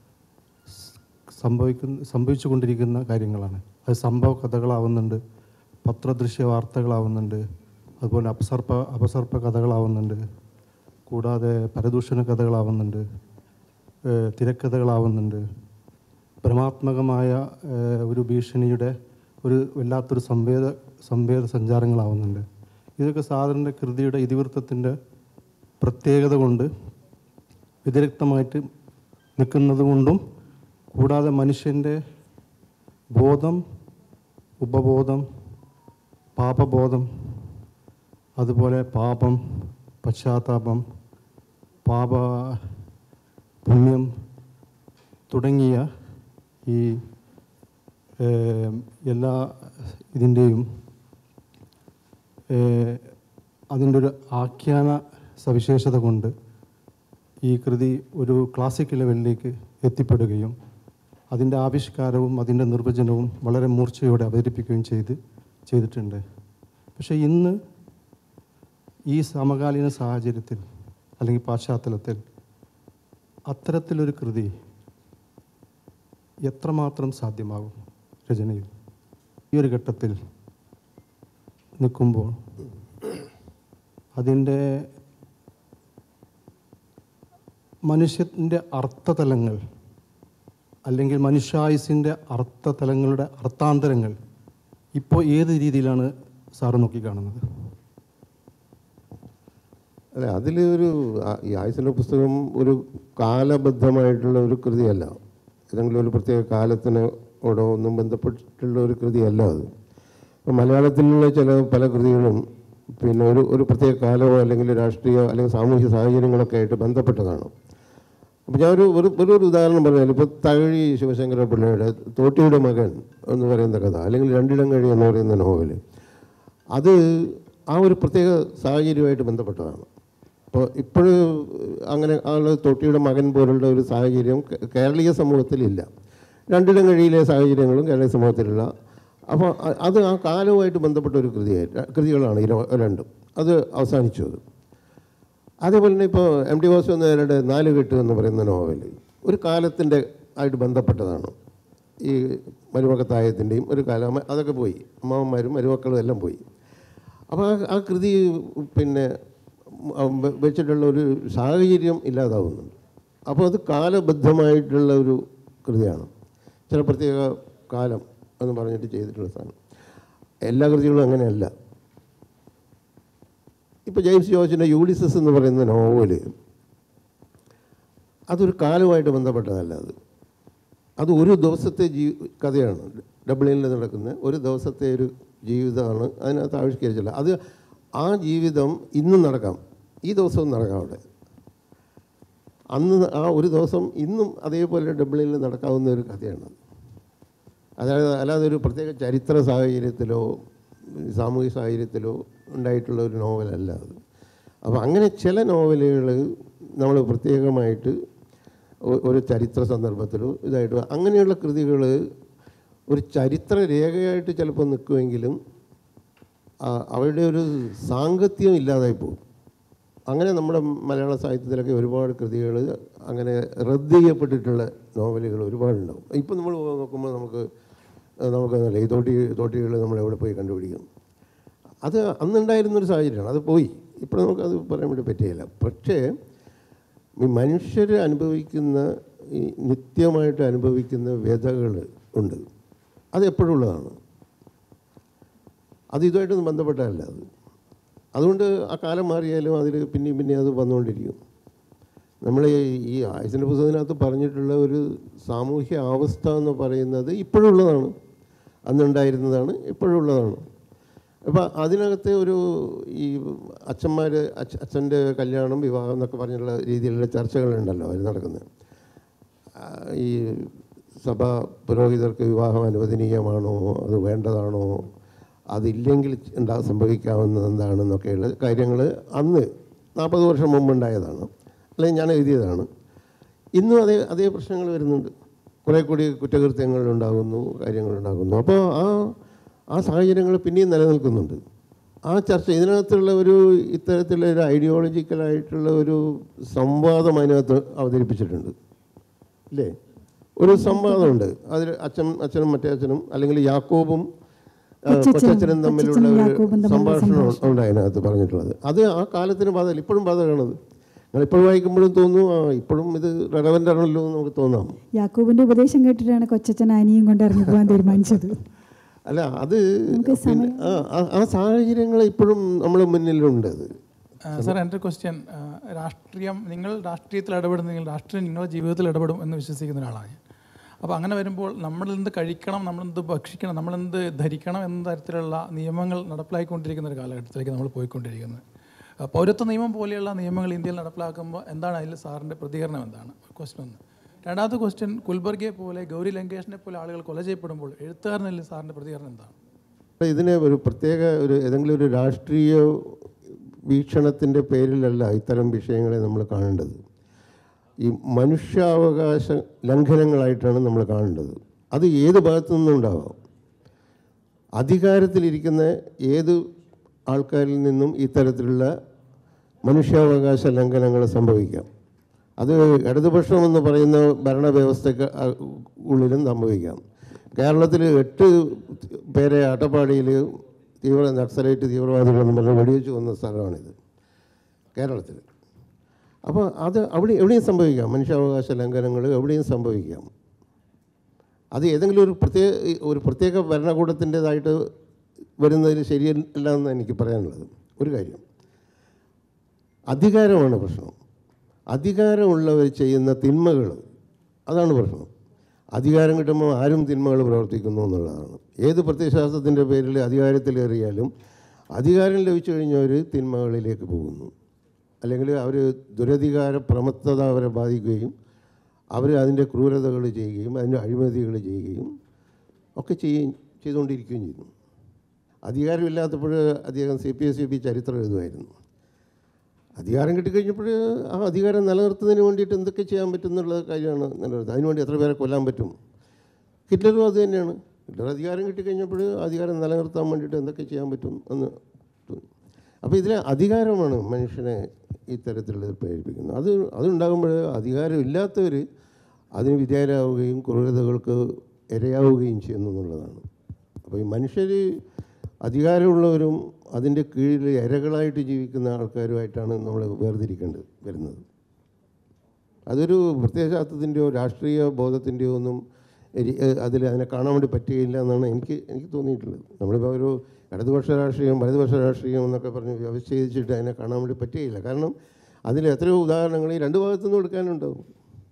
സംഭവിച്ചുകൊണ്ടിരിക്കുന്ന കാര്യങ്ങളാണ്. അത് സംഭവ കഥകളാവുന്നുണ്ട്, പത്രദൃശ്യ വാർത്തകളാവുന്നുണ്ട്, അതുപോലെ അപസർപ്പ കഥകളാവുന്നുണ്ട്, കൂടാതെ പരദൂഷണ കഥകളാവുന്നുണ്ട്, തിരക്കഥകളാവുന്നുണ്ട്, ഭ്രമാത്മകമായ ഒരു ഭീഷണിയുടെ ഒരു വല്ലാത്തൊരു സംവേദ സഞ്ചാരങ്ങളാവുന്നുണ്ട്. ഇതൊക്കെ സാധാരണ കൃതിയുടെ ഇതിവൃത്തത്തിൻ്റെ പ്രത്യേകത കൊണ്ട് വ്യതിരിക്തമായിട്ട് നിൽക്കുന്നത് കൊണ്ടും കൂടാതെ മനുഷ്യൻ്റെ ബോധം, ഉപബോധം, പാപബോധം, അതുപോലെ പാപം, പശ്ചാത്താപം, പുണ്യം തുടങ്ങിയ ഈ എല്ലാ ഇതിൻ്റെയും അതിൻ്റെ ഒരു ആഖ്യാന സവിശേഷത കൊണ്ട് ഈ കൃതി ഒരു ക്ലാസിക് ലെവലിലേക്ക് എത്തിപ്പെടുകയും അതിൻ്റെ ആവിഷ്കാരവും അതിൻ്റെ നിർവചനവും വളരെ മൂർച്ചയോടെ അവതരിപ്പിക്കുകയും ചെയ്തിട്ടുണ്ട്. പക്ഷേ ഇന്ന് ഈ സമകാലീന സാഹചര്യത്തിൽ അല്ലെങ്കിൽ പശ്ചാത്തലത്തിൽ അത്തരത്തിലൊരു കൃതി എത്രമാത്രം സാധ്യമാകും രചനയിൽ? ഈ ഒരു ഘട്ടത്തിൽ നിൽക്കുമ്പോൾ അതിൻ്റെ മനുഷ്യൻ്റെ അർത്ഥതലങ്ങൾ അല്ലെങ്കിൽ മനുഷ്യായുസിൻ്റെ അർത്ഥതലങ്ങളുടെ അർത്ഥാന്തരങ്ങൾ ഇപ്പോൾ ഏത് രീതിയിലാണ് സാറ് നോക്കിക്കാണുന്നത്? അല്ല, ഈ ആയുസിൻ്റെ പുസ്തകം ഒരു കാലബദ്ധമായിട്ടുള്ള ഒരു കൃതിയല്ല, ഏതെങ്കിലും ഒരു പ്രത്യേക കാലത്തിനോടോ ഒന്നും ബന്ധപ്പെട്ടിട്ടുള്ള ഒരു കൃതിയല്ല അത്. ഇപ്പോൾ മലയാളത്തിലുള്ള പല കൃതികളും പിന്നെ ഒരു പ്രത്യേക കാലമോ അല്ലെങ്കിൽ രാഷ്ട്രീയ അല്ലെങ്കിൽ സാമൂഹ്യ സാഹചര്യങ്ങളൊക്കെ ആയിട്ട് ബന്ധപ്പെട്ടതാണ്. അപ്പോൾ ഞാനൊരു ഒരു ഉദാഹരണം പറഞ്ഞാൽ, ഇപ്പോൾ തകഴി ശിവശങ്കര പിള്ളയുടെ തോട്ടിയുടെ മകൻ എന്ന് പറയുന്ന കഥ, അല്ലെങ്കിൽ രണ്ടിടം കഴി എന്ന് പറയുന്ന നോവൽ, അത് ആ ഒരു പ്രത്യേക സാഹചര്യമായിട്ട് ബന്ധപ്പെട്ടതാണ്. അപ്പോൾ ഇപ്പോഴും അങ്ങനെ ആളുടെ തോട്ടിയുടെ മകൻ പോലുള്ള ഒരു സാഹചര്യം കേരളീയ സമൂഹത്തിലില്ല. രണ്ടിടം കഴിയിലെ സാഹചര്യങ്ങളും കേരളീയ സമൂഹത്തിലില്ല. അപ്പോൾ അത് ആ കാലവുമായിട്ട് ബന്ധപ്പെട്ട ഒരു കൃതികളാണ് രണ്ടും. അത് അവസാനിച്ചു. അതേപോലെ തന്നെ ഇപ്പോൾ എം ടി വാസുദേവൻ നാലുകെട്ട് എന്ന് പറയുന്ന നോവൽ ഒരു കാലത്തിൻ്റെ ആയിട്ട് ബന്ധപ്പെട്ടതാണ്. ഈ മരുമക്കത്തായത്തിൻ്റെയും ഒരു കാലം അതൊക്കെ പോയി, അമ്മാവന്മാരും മരുമക്കളും എല്ലാം പോയി. അപ്പോൾ ആ കൃതി പിന്നെ വെച്ചിട്ടുള്ള ഒരു സാഹചര്യം ഇല്ലാതാവുന്നുണ്ട്. അപ്പോൾ അത് കാലബദ്ധമായിട്ടുള്ള ഒരു കൃതിയാണ്. ചില പ്രത്യേക കാലം എന്ന് പറഞ്ഞിട്ട് ചെയ്തിട്ടുള്ള സാധനം. എല്ലാ കൃതികളും അങ്ങനെയല്ല. ഇപ്പോൾ ജെയിംസ് ജോർജിൻ്റെ യൂളിസസ് എന്ന് പറയുന്ന നോവൽ അതൊരു കാലവുമായിട്ട് ബന്ധപ്പെട്ടതല്ല. അത് ഒരു ദിവസത്തെ കഥയാണ്. ഡബ്ലിനിൽ നടക്കുന്ന ഒരു ദിവസത്തെ ഒരു ജീവിതമാണ് അതിനകത്ത് ആവിഷ്കരിച്ചില്ല. അത് ആ ജീവിതം ഇന്നും നടക്കാം, ഈ ദിവസവും നടക്കാം. അവിടെ അന്ന് ആ ഒരു ദിവസം ഇന്നും അതേപോലെ ഡബ്ലിനിൽ നടക്കാവുന്ന ഒരു കഥയാണ്. അതായത് അല്ലാതെ ഒരു പ്രത്യേക ചരിത്ര സാഹചര്യത്തിലോ സാമൂഹിക സാഹചര്യത്തിലോ ഉണ്ടായിട്ടുള്ള ഒരു നോവലല്ല അത്. അപ്പോൾ അങ്ങനെ ചില നോവലുകൾ നമ്മൾ പ്രത്യേകമായിട്ട് ഒരു ചരിത്ര സന്ദർഭത്തിലോ ഇതായിട്ട് അങ്ങനെയുള്ള കൃതികൾ ഒരു ചരിത്ര രേഖയായിട്ട് ചിലപ്പോൾ നിൽക്കുമെങ്കിലും അവരുടെ ഒരു സാങ്കത്യം ഇല്ലാതായി പോകും. അങ്ങനെ നമ്മുടെ മലയാള സാഹിത്യത്തിലൊക്കെ ഒരുപാട് കൃതികൾ അങ്ങനെ റദ്ദ് ചെയ്യപ്പെട്ടിട്ടുള്ള നോവലുകൾ ഒരുപാടുണ്ടാവും. ഇപ്പം നമ്മൾ നോക്കുമ്പോൾ നമുക്കതല്ല, ഈ തോട്ടികൾ നമ്മളെവിടെ പോയി കണ്ടുപിടിക്കും. അത് അന്നുണ്ടായിരുന്നൊരു സാഹചര്യമാണ്, അത് പോയി. ഇപ്പോൾ നമുക്കത് പറയാൻ വേണ്ടി പറ്റുകയില്ല. പക്ഷേ ഈ മനുഷ്യർ അനുഭവിക്കുന്ന ഈ നിത്യമായിട്ട് അനുഭവിക്കുന്ന വ്യഥകൾ ഉണ്ട്, അത് എപ്പോഴും ഉള്ളതാണ്. അത് ഇതുമായിട്ടൊന്നും ബന്ധപ്പെട്ടതല്ല അത്. അതുകൊണ്ട് ആ കാലം മാറിയാലും അതിൽ പിന്നെ അത് വന്നുകൊണ്ടിരിക്കും. നമ്മൾ ഈ ആയുസിൻ്റെ പുസ്തകത്തിനകത്ത് പറഞ്ഞിട്ടുള്ള ഒരു സാമൂഹ്യ അവസ്ഥ എന്ന് പറയുന്നത് ഇപ്പോഴുള്ളതാണ്, അന്നുണ്ടായിരുന്നതാണ്, ഇപ്പോഴുള്ളതാണ്. അപ്പോൾ അതിനകത്ത് ഒരു ഈ അച്ഛൻ്റെ കല്യാണം വിവാഹം എന്നൊക്കെ പറഞ്ഞിട്ടുള്ള രീതിയിലുള്ള ചർച്ചകളുണ്ടല്ലോ അതിൽ നടക്കുന്നത്. ഈ സഭാ പുരോഹിതർക്ക് വിവാഹം അനുവദനീയമാണോ, അത് വേണ്ടതാണോ, അതില്ലെങ്കിൽ സംഭവിക്കാവുന്നത് എന്താണെന്നൊക്കെയുള്ള കാര്യങ്ങൾ അന്ന് 40 വർഷം മുമ്പുണ്ടായതാണ്, അല്ലെങ്കിൽ ഞാൻ എഴുതിയതാണ്. ഇന്നും അതേ പ്രശ്നങ്ങൾ വരുന്നുണ്ട്. കുറേ കൂടി കുറ്റകൃത്യങ്ങൾ ഉണ്ടാകുന്നു, കാര്യങ്ങളുണ്ടാകുന്നു. അപ്പോൾ ആ സാഹചര്യങ്ങൾ പിന്നെയും നിലനിൽക്കുന്നുണ്ട്. ആ ചർച്ച ഇതിനകത്തുള്ള ഇത്തരത്തിലുള്ള ഒരു ഐഡിയോളജിക്കലായിട്ടുള്ള ഒരു സംവാദം അതിനകത്ത് അവതരിപ്പിച്ചിട്ടുണ്ട്, ഇല്ലേ? ഒരു സംവാദമുണ്ട് അതിൽ അച്ഛനും മറ്റേ അച്ഛനും, അല്ലെങ്കിൽ യാക്കോബും കൊച്ചച്ഛനും തമ്മിലുള്ള ഒരു സംഭാഷണം ഉണ്ട് അതിനകത്ത് പറഞ്ഞിട്ടുള്ളത്. അത് ആ കാലത്തിന് ബാധകമല്ല, ഇപ്പോഴും ബാധകമാണത്. ഞങ്ങളിപ്പോഴും വായിക്കുമ്പോഴും തോന്നുന്നു ഇപ്പോഴും ഇത് റെലവൻ്റ് ആണല്ലോ എന്ന് നമുക്ക് തോന്നാം. യാക്കോബിന്റെ ഉപദേശം കേട്ടിട്ടാണ് കൊച്ചച്ഛൻ അനിയും കൊണ്ട് ഇറങ്ങി പോകാൻ തീരുമാനിച്ചത്. അല്ല, അത് ആ സാഹചര്യങ്ങൾ ഇപ്പോഴും നമ്മുടെ മുന്നിലുണ്ട്. അത് സാർ, എൻ്റെ ക്വസ്റ്റ്യൻ, നിങ്ങൾ രാഷ്ട്രീയത്തിൽ ഇടപെടുന്നെങ്കിൽ രാഷ്ട്രീയം നിങ്ങളുടെ ജീവിതത്തിൽ ഇടപെടും എന്ന് വിശ്വസിക്കുന്ന ഒരാളാണ് ഞാൻ. അപ്പോൾ അങ്ങനെ വരുമ്പോൾ നമ്മളെന്ത് കഴിക്കണം, നമ്മളെന്ത് ഭക്ഷിക്കണം, നമ്മളെന്ത് ധരിക്കണം എന്ന തരത്തിലുള്ള നിയമങ്ങൾ നടപ്പിലാക്കിക്കൊണ്ടിരിക്കുന്ന ഒരു കാലഘട്ടത്തിലേക്ക് നമ്മൾ പോയിക്കൊണ്ടിരിക്കുന്നത്. പൗരത്വ നിയമം പോലെയുള്ള നിയമങ്ങൾ ഇന്ത്യയിൽ നടപ്പിലാക്കുമ്പോൾ എന്താണ് അതിൽ സാറിൻ്റെ പ്രതികരണം, എന്താണ്? ക്വസ്റ്റ്യൻ ഒന്ന്. രണ്ടാമത്തെ ക്വസ്റ്റ്യൻ, കുൽബർഗയെ പോലെ ഗൗരി ലങ്കേഷിനെ പോലെ ആളുകൾ കൊല ചെയ്യപ്പെടുമ്പോൾ എഴുത്തുകാരനിൽ സാറിൻ്റെ പ്രതികരണം എന്താണ്? ഇതിനെ ഒരു പ്രത്യേക ഏതെങ്കിലും ഒരു രാഷ്ട്രീയ വീക്ഷണത്തിൻ്റെ പേരിലല്ല ഇത്തരം വിഷയങ്ങളെ നമ്മൾ കാണേണ്ടത്. ഈ മനുഷ്യാവകാശ ലംഘനങ്ങളായിട്ടാണ് നമ്മൾ കാണേണ്ടത്. അത് ഏത് ഭാഗത്തു നിന്നുണ്ടാവാം. അധികാരത്തിലിരിക്കുന്ന ഏത് ആൾക്കാരിൽ നിന്നും ഇത്തരത്തിലുള്ള മനുഷ്യാവകാശ ലംഘനങ്ങൾ സംഭവിക്കാം. അത് ഇടതുപക്ഷം എന്ന് പറയുന്ന ഭരണവ്യവസ്ഥയ്ക്ക് ഉള്ളിലും സംഭവിക്കാം. കേരളത്തിൽ 8 പേരെ അട്ടപ്പാടിയിൽ നക്സലൈറ്റ് തീവ്രവാദികളെന്ന് പറഞ്ഞ് വെടിവെച്ച് കൊന്ന സ്ഥലമാണിത്, കേരളത്തിൽ. അപ്പോൾ അത് എവിടെയും സംഭവിക്കാം, മനുഷ്യാവകാശ ലംഘനങ്ങൾ എവിടെയും സംഭവിക്കാം. അത് ഏതെങ്കിലും ഒരു പ്രത്യേക ഭരണകൂടത്തിൻ്റേതായിട്ട് വരുന്നതിൽ ശരിയല്ല എന്ന് എനിക്ക് പറയാനുള്ളത്. ഒരു കാര്യം, അധികാരമാണ് പ്രശ്നം. അധികാരമുള്ളവർ ചെയ്യുന്ന തിന്മകൾ, അതാണ് പ്രശ്നം. അധികാരം കിട്ടുമ്പോൾ ആരും തിന്മകൾ പ്രവർത്തിക്കുന്നു എന്നുള്ളതാണ്. ഏത് പ്രത്യയശാസ്ത്രത്തിൻ്റെ പേരിൽ അധികാരത്തിലേറിയാലും അധികാരം ലഭിച്ചു കഴിഞ്ഞവർ തിന്മകളിലേക്ക് പോകുന്നു, അല്ലെങ്കിൽ അവർ ദുരധികാര പ്രമത്തത അവരെ ബാധിക്കുകയും അവർ അതിൻ്റെ ക്രൂരതകൾ ചെയ്യുകയും അതിൻ്റെ അഴിമതികൾ ചെയ്യുകയും ഒക്കെ ചെയ്തുകൊണ്ടിരിക്കുകയും ചെയ്യുന്നു. അധികാരമില്ലാത്തപ്പോൾ അദ്ദേഹം CPSCB ചരിത്രം എഴുതുമായിരുന്നു. അധികാരം കിട്ടിക്കഴിഞ്ഞപ്പോൾ ആ അധികാരം നിലനിർത്തുന്നതിന് വേണ്ടിയിട്ട് എന്തൊക്കെ ചെയ്യാൻ പറ്റും എന്നുള്ള കാര്യമാണ് നിലനിർത്തുന്നത്. അതിനുവേണ്ടി എത്ര പേരെ കൊല്ലാൻ പറ്റും. ഹിറ്റ്ലറും അത് തന്നെയാണ്. ഹിറ്റ്ലർ അധികാരം കിട്ടിക്കഴിഞ്ഞപ്പോൾ അധികാരം നിലനിർത്താൻ വേണ്ടിയിട്ട് എന്തൊക്കെ ചെയ്യാൻ പറ്റും എന്ന് തോന്നി. അപ്പോൾ ഇതിലെ അധികാരമാണ് മനുഷ്യനെ ഇത്തരത്തിലുള്ളത് പ്രേരിപ്പിക്കുന്നത്. അതുണ്ടാകുമ്പോൾ അധികാരമില്ലാത്തവർ അതിന് വിധേയരാവുകയും ക്രൂരതകൾക്ക് ഇരയാവുകയും ചെയ്യുന്നു എന്നുള്ളതാണ്. അപ്പോൾ ഈ മനുഷ്യർ അധികാരമുള്ളവരും അതിൻ്റെ കീഴിൽ ഇരകളായിട്ട് ജീവിക്കുന്ന ആൾക്കാരുമായിട്ടാണ് നമ്മൾ വേർതിരിക്കേണ്ടത് വരുന്നത്. അതൊരു പ്രത്യയശാസ്ത്രത്തിൻ്റെയോ രാഷ്ട്രീയ ബോധത്തിൻ്റെയോ ഒന്നും അതിനെ കാണാൻ വേണ്ടി പറ്റുകയില്ല എന്നാണ് എനിക്ക് തോന്നിയിട്ടുള്ളത്. നമ്മളിപ്പോൾ ഒരു ഇടതുപക്ഷ രാഷ്ട്രീയം വലതുപക്ഷ രാഷ്ട്രീയം എന്നൊക്കെ പറഞ്ഞ് വ്യവസ്ഥിച്ചിട്ട് അതിനെ കാണാൻ വേണ്ടി പറ്റുകയില്ല. കാരണം അതിൽ എത്രയോ ഉദാഹരണങ്ങൾ ഈ രണ്ട് ഭാഗത്തുനിന്നും എടുക്കാനുണ്ടാവും.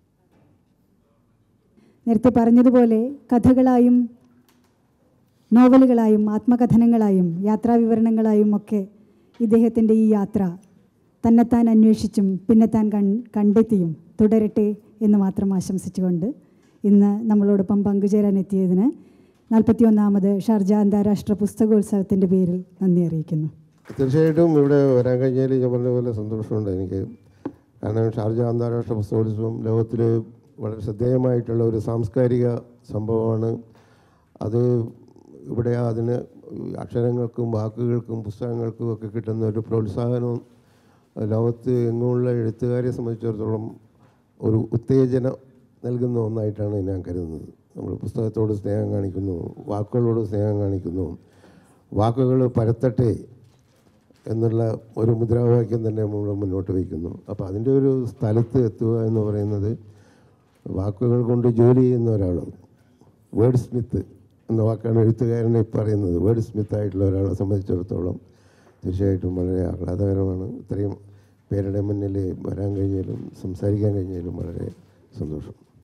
നേരത്തെ പറഞ്ഞതുപോലെ കഥകളായും നോവലുകളായും ആത്മകഥനങ്ങളായും യാത്രാവിവരണങ്ങളായും ഒക്കെ ഇദ്ദേഹത്തിൻ്റെ ഈ യാത്ര തന്നെത്താൻ അന്വേഷിച്ചും പിന്നെത്താൻ കണ്ടെത്തിയും തുടരട്ടെ എന്ന് മാത്രം ആശംസിച്ചുകൊണ്ട് ഇന്ന് നമ്മളോടൊപ്പം പങ്കുചേരാൻ എത്തിയതിന് 41ാമത് ഷാർജ അന്താരാഷ്ട്ര പുസ്തകോത്സവത്തിൻ്റെ പേരിൽ നന്ദി അറിയിക്കുന്നു. തീർച്ചയായിട്ടും ഇവിടെ വരാൻ കഴിഞ്ഞാൽ ഞാൻ പറഞ്ഞ പോലെ സന്തോഷമുണ്ട് എനിക്ക്. കാരണം ഷാർജ അന്താരാഷ്ട്ര പുസ്തകോത്സവം ലോകത്തിൽ വളരെ ശ്രദ്ധേയമായിട്ടുള്ള ഒരു സാംസ്കാരിക സംഭവമാണ്. അത് ഇവിടെ അതിന് അക്ഷരങ്ങൾക്കും വാക്കുകൾക്കും പുസ്തകങ്ങൾക്കും ഒക്കെ കിട്ടുന്ന ഒരു പ്രോത്സാഹനവും ലോകത്ത് എങ്ങുമുള്ള എഴുത്തുകാരെ സംബന്ധിച്ചിടത്തോളം ഒരു ഉത്തേജനം നൽകുന്ന ഒന്നായിട്ടാണ് ഞാൻ കരുതുന്നത്. നമ്മൾ പുസ്തകത്തോട് സ്നേഹം കാണിക്കുന്നു, വാക്കുകളോട് സ്നേഹം കാണിക്കുന്നു, വാക്കുകൾ പരത്തട്ടെ എന്നുള്ള ഒരു മുദ്രാവാക്യം തന്നെ നമ്മൾ മുന്നോട്ട് വയ്ക്കുന്നു. അപ്പോൾ അതിൻ്റെ ഒരു സ്ഥലത്ത് എത്തുക എന്ന് പറയുന്നത് വാക്കുകൾ കൊണ്ട് ജോലി ചെയ്യുന്ന ഒരാൾ, വേർഡ് സ്മിത്ത് എന്ന വാക്കാണ് എഴുത്തുകാരനെ പറയുന്നത്. വേർഡ് സ്മിത്തായിട്ടുള്ള ഒരാളെ സംബന്ധിച്ചിടത്തോളം തീർച്ചയായിട്ടും വളരെ ആഹ്ലാദകരമാണ്. ഇത്രയും പേരുടെ മുന്നിൽ വരാൻ കഴിഞ്ഞാലും സംസാരിക്കാൻ കഴിഞ്ഞാലും വളരെ സന്തോഷം.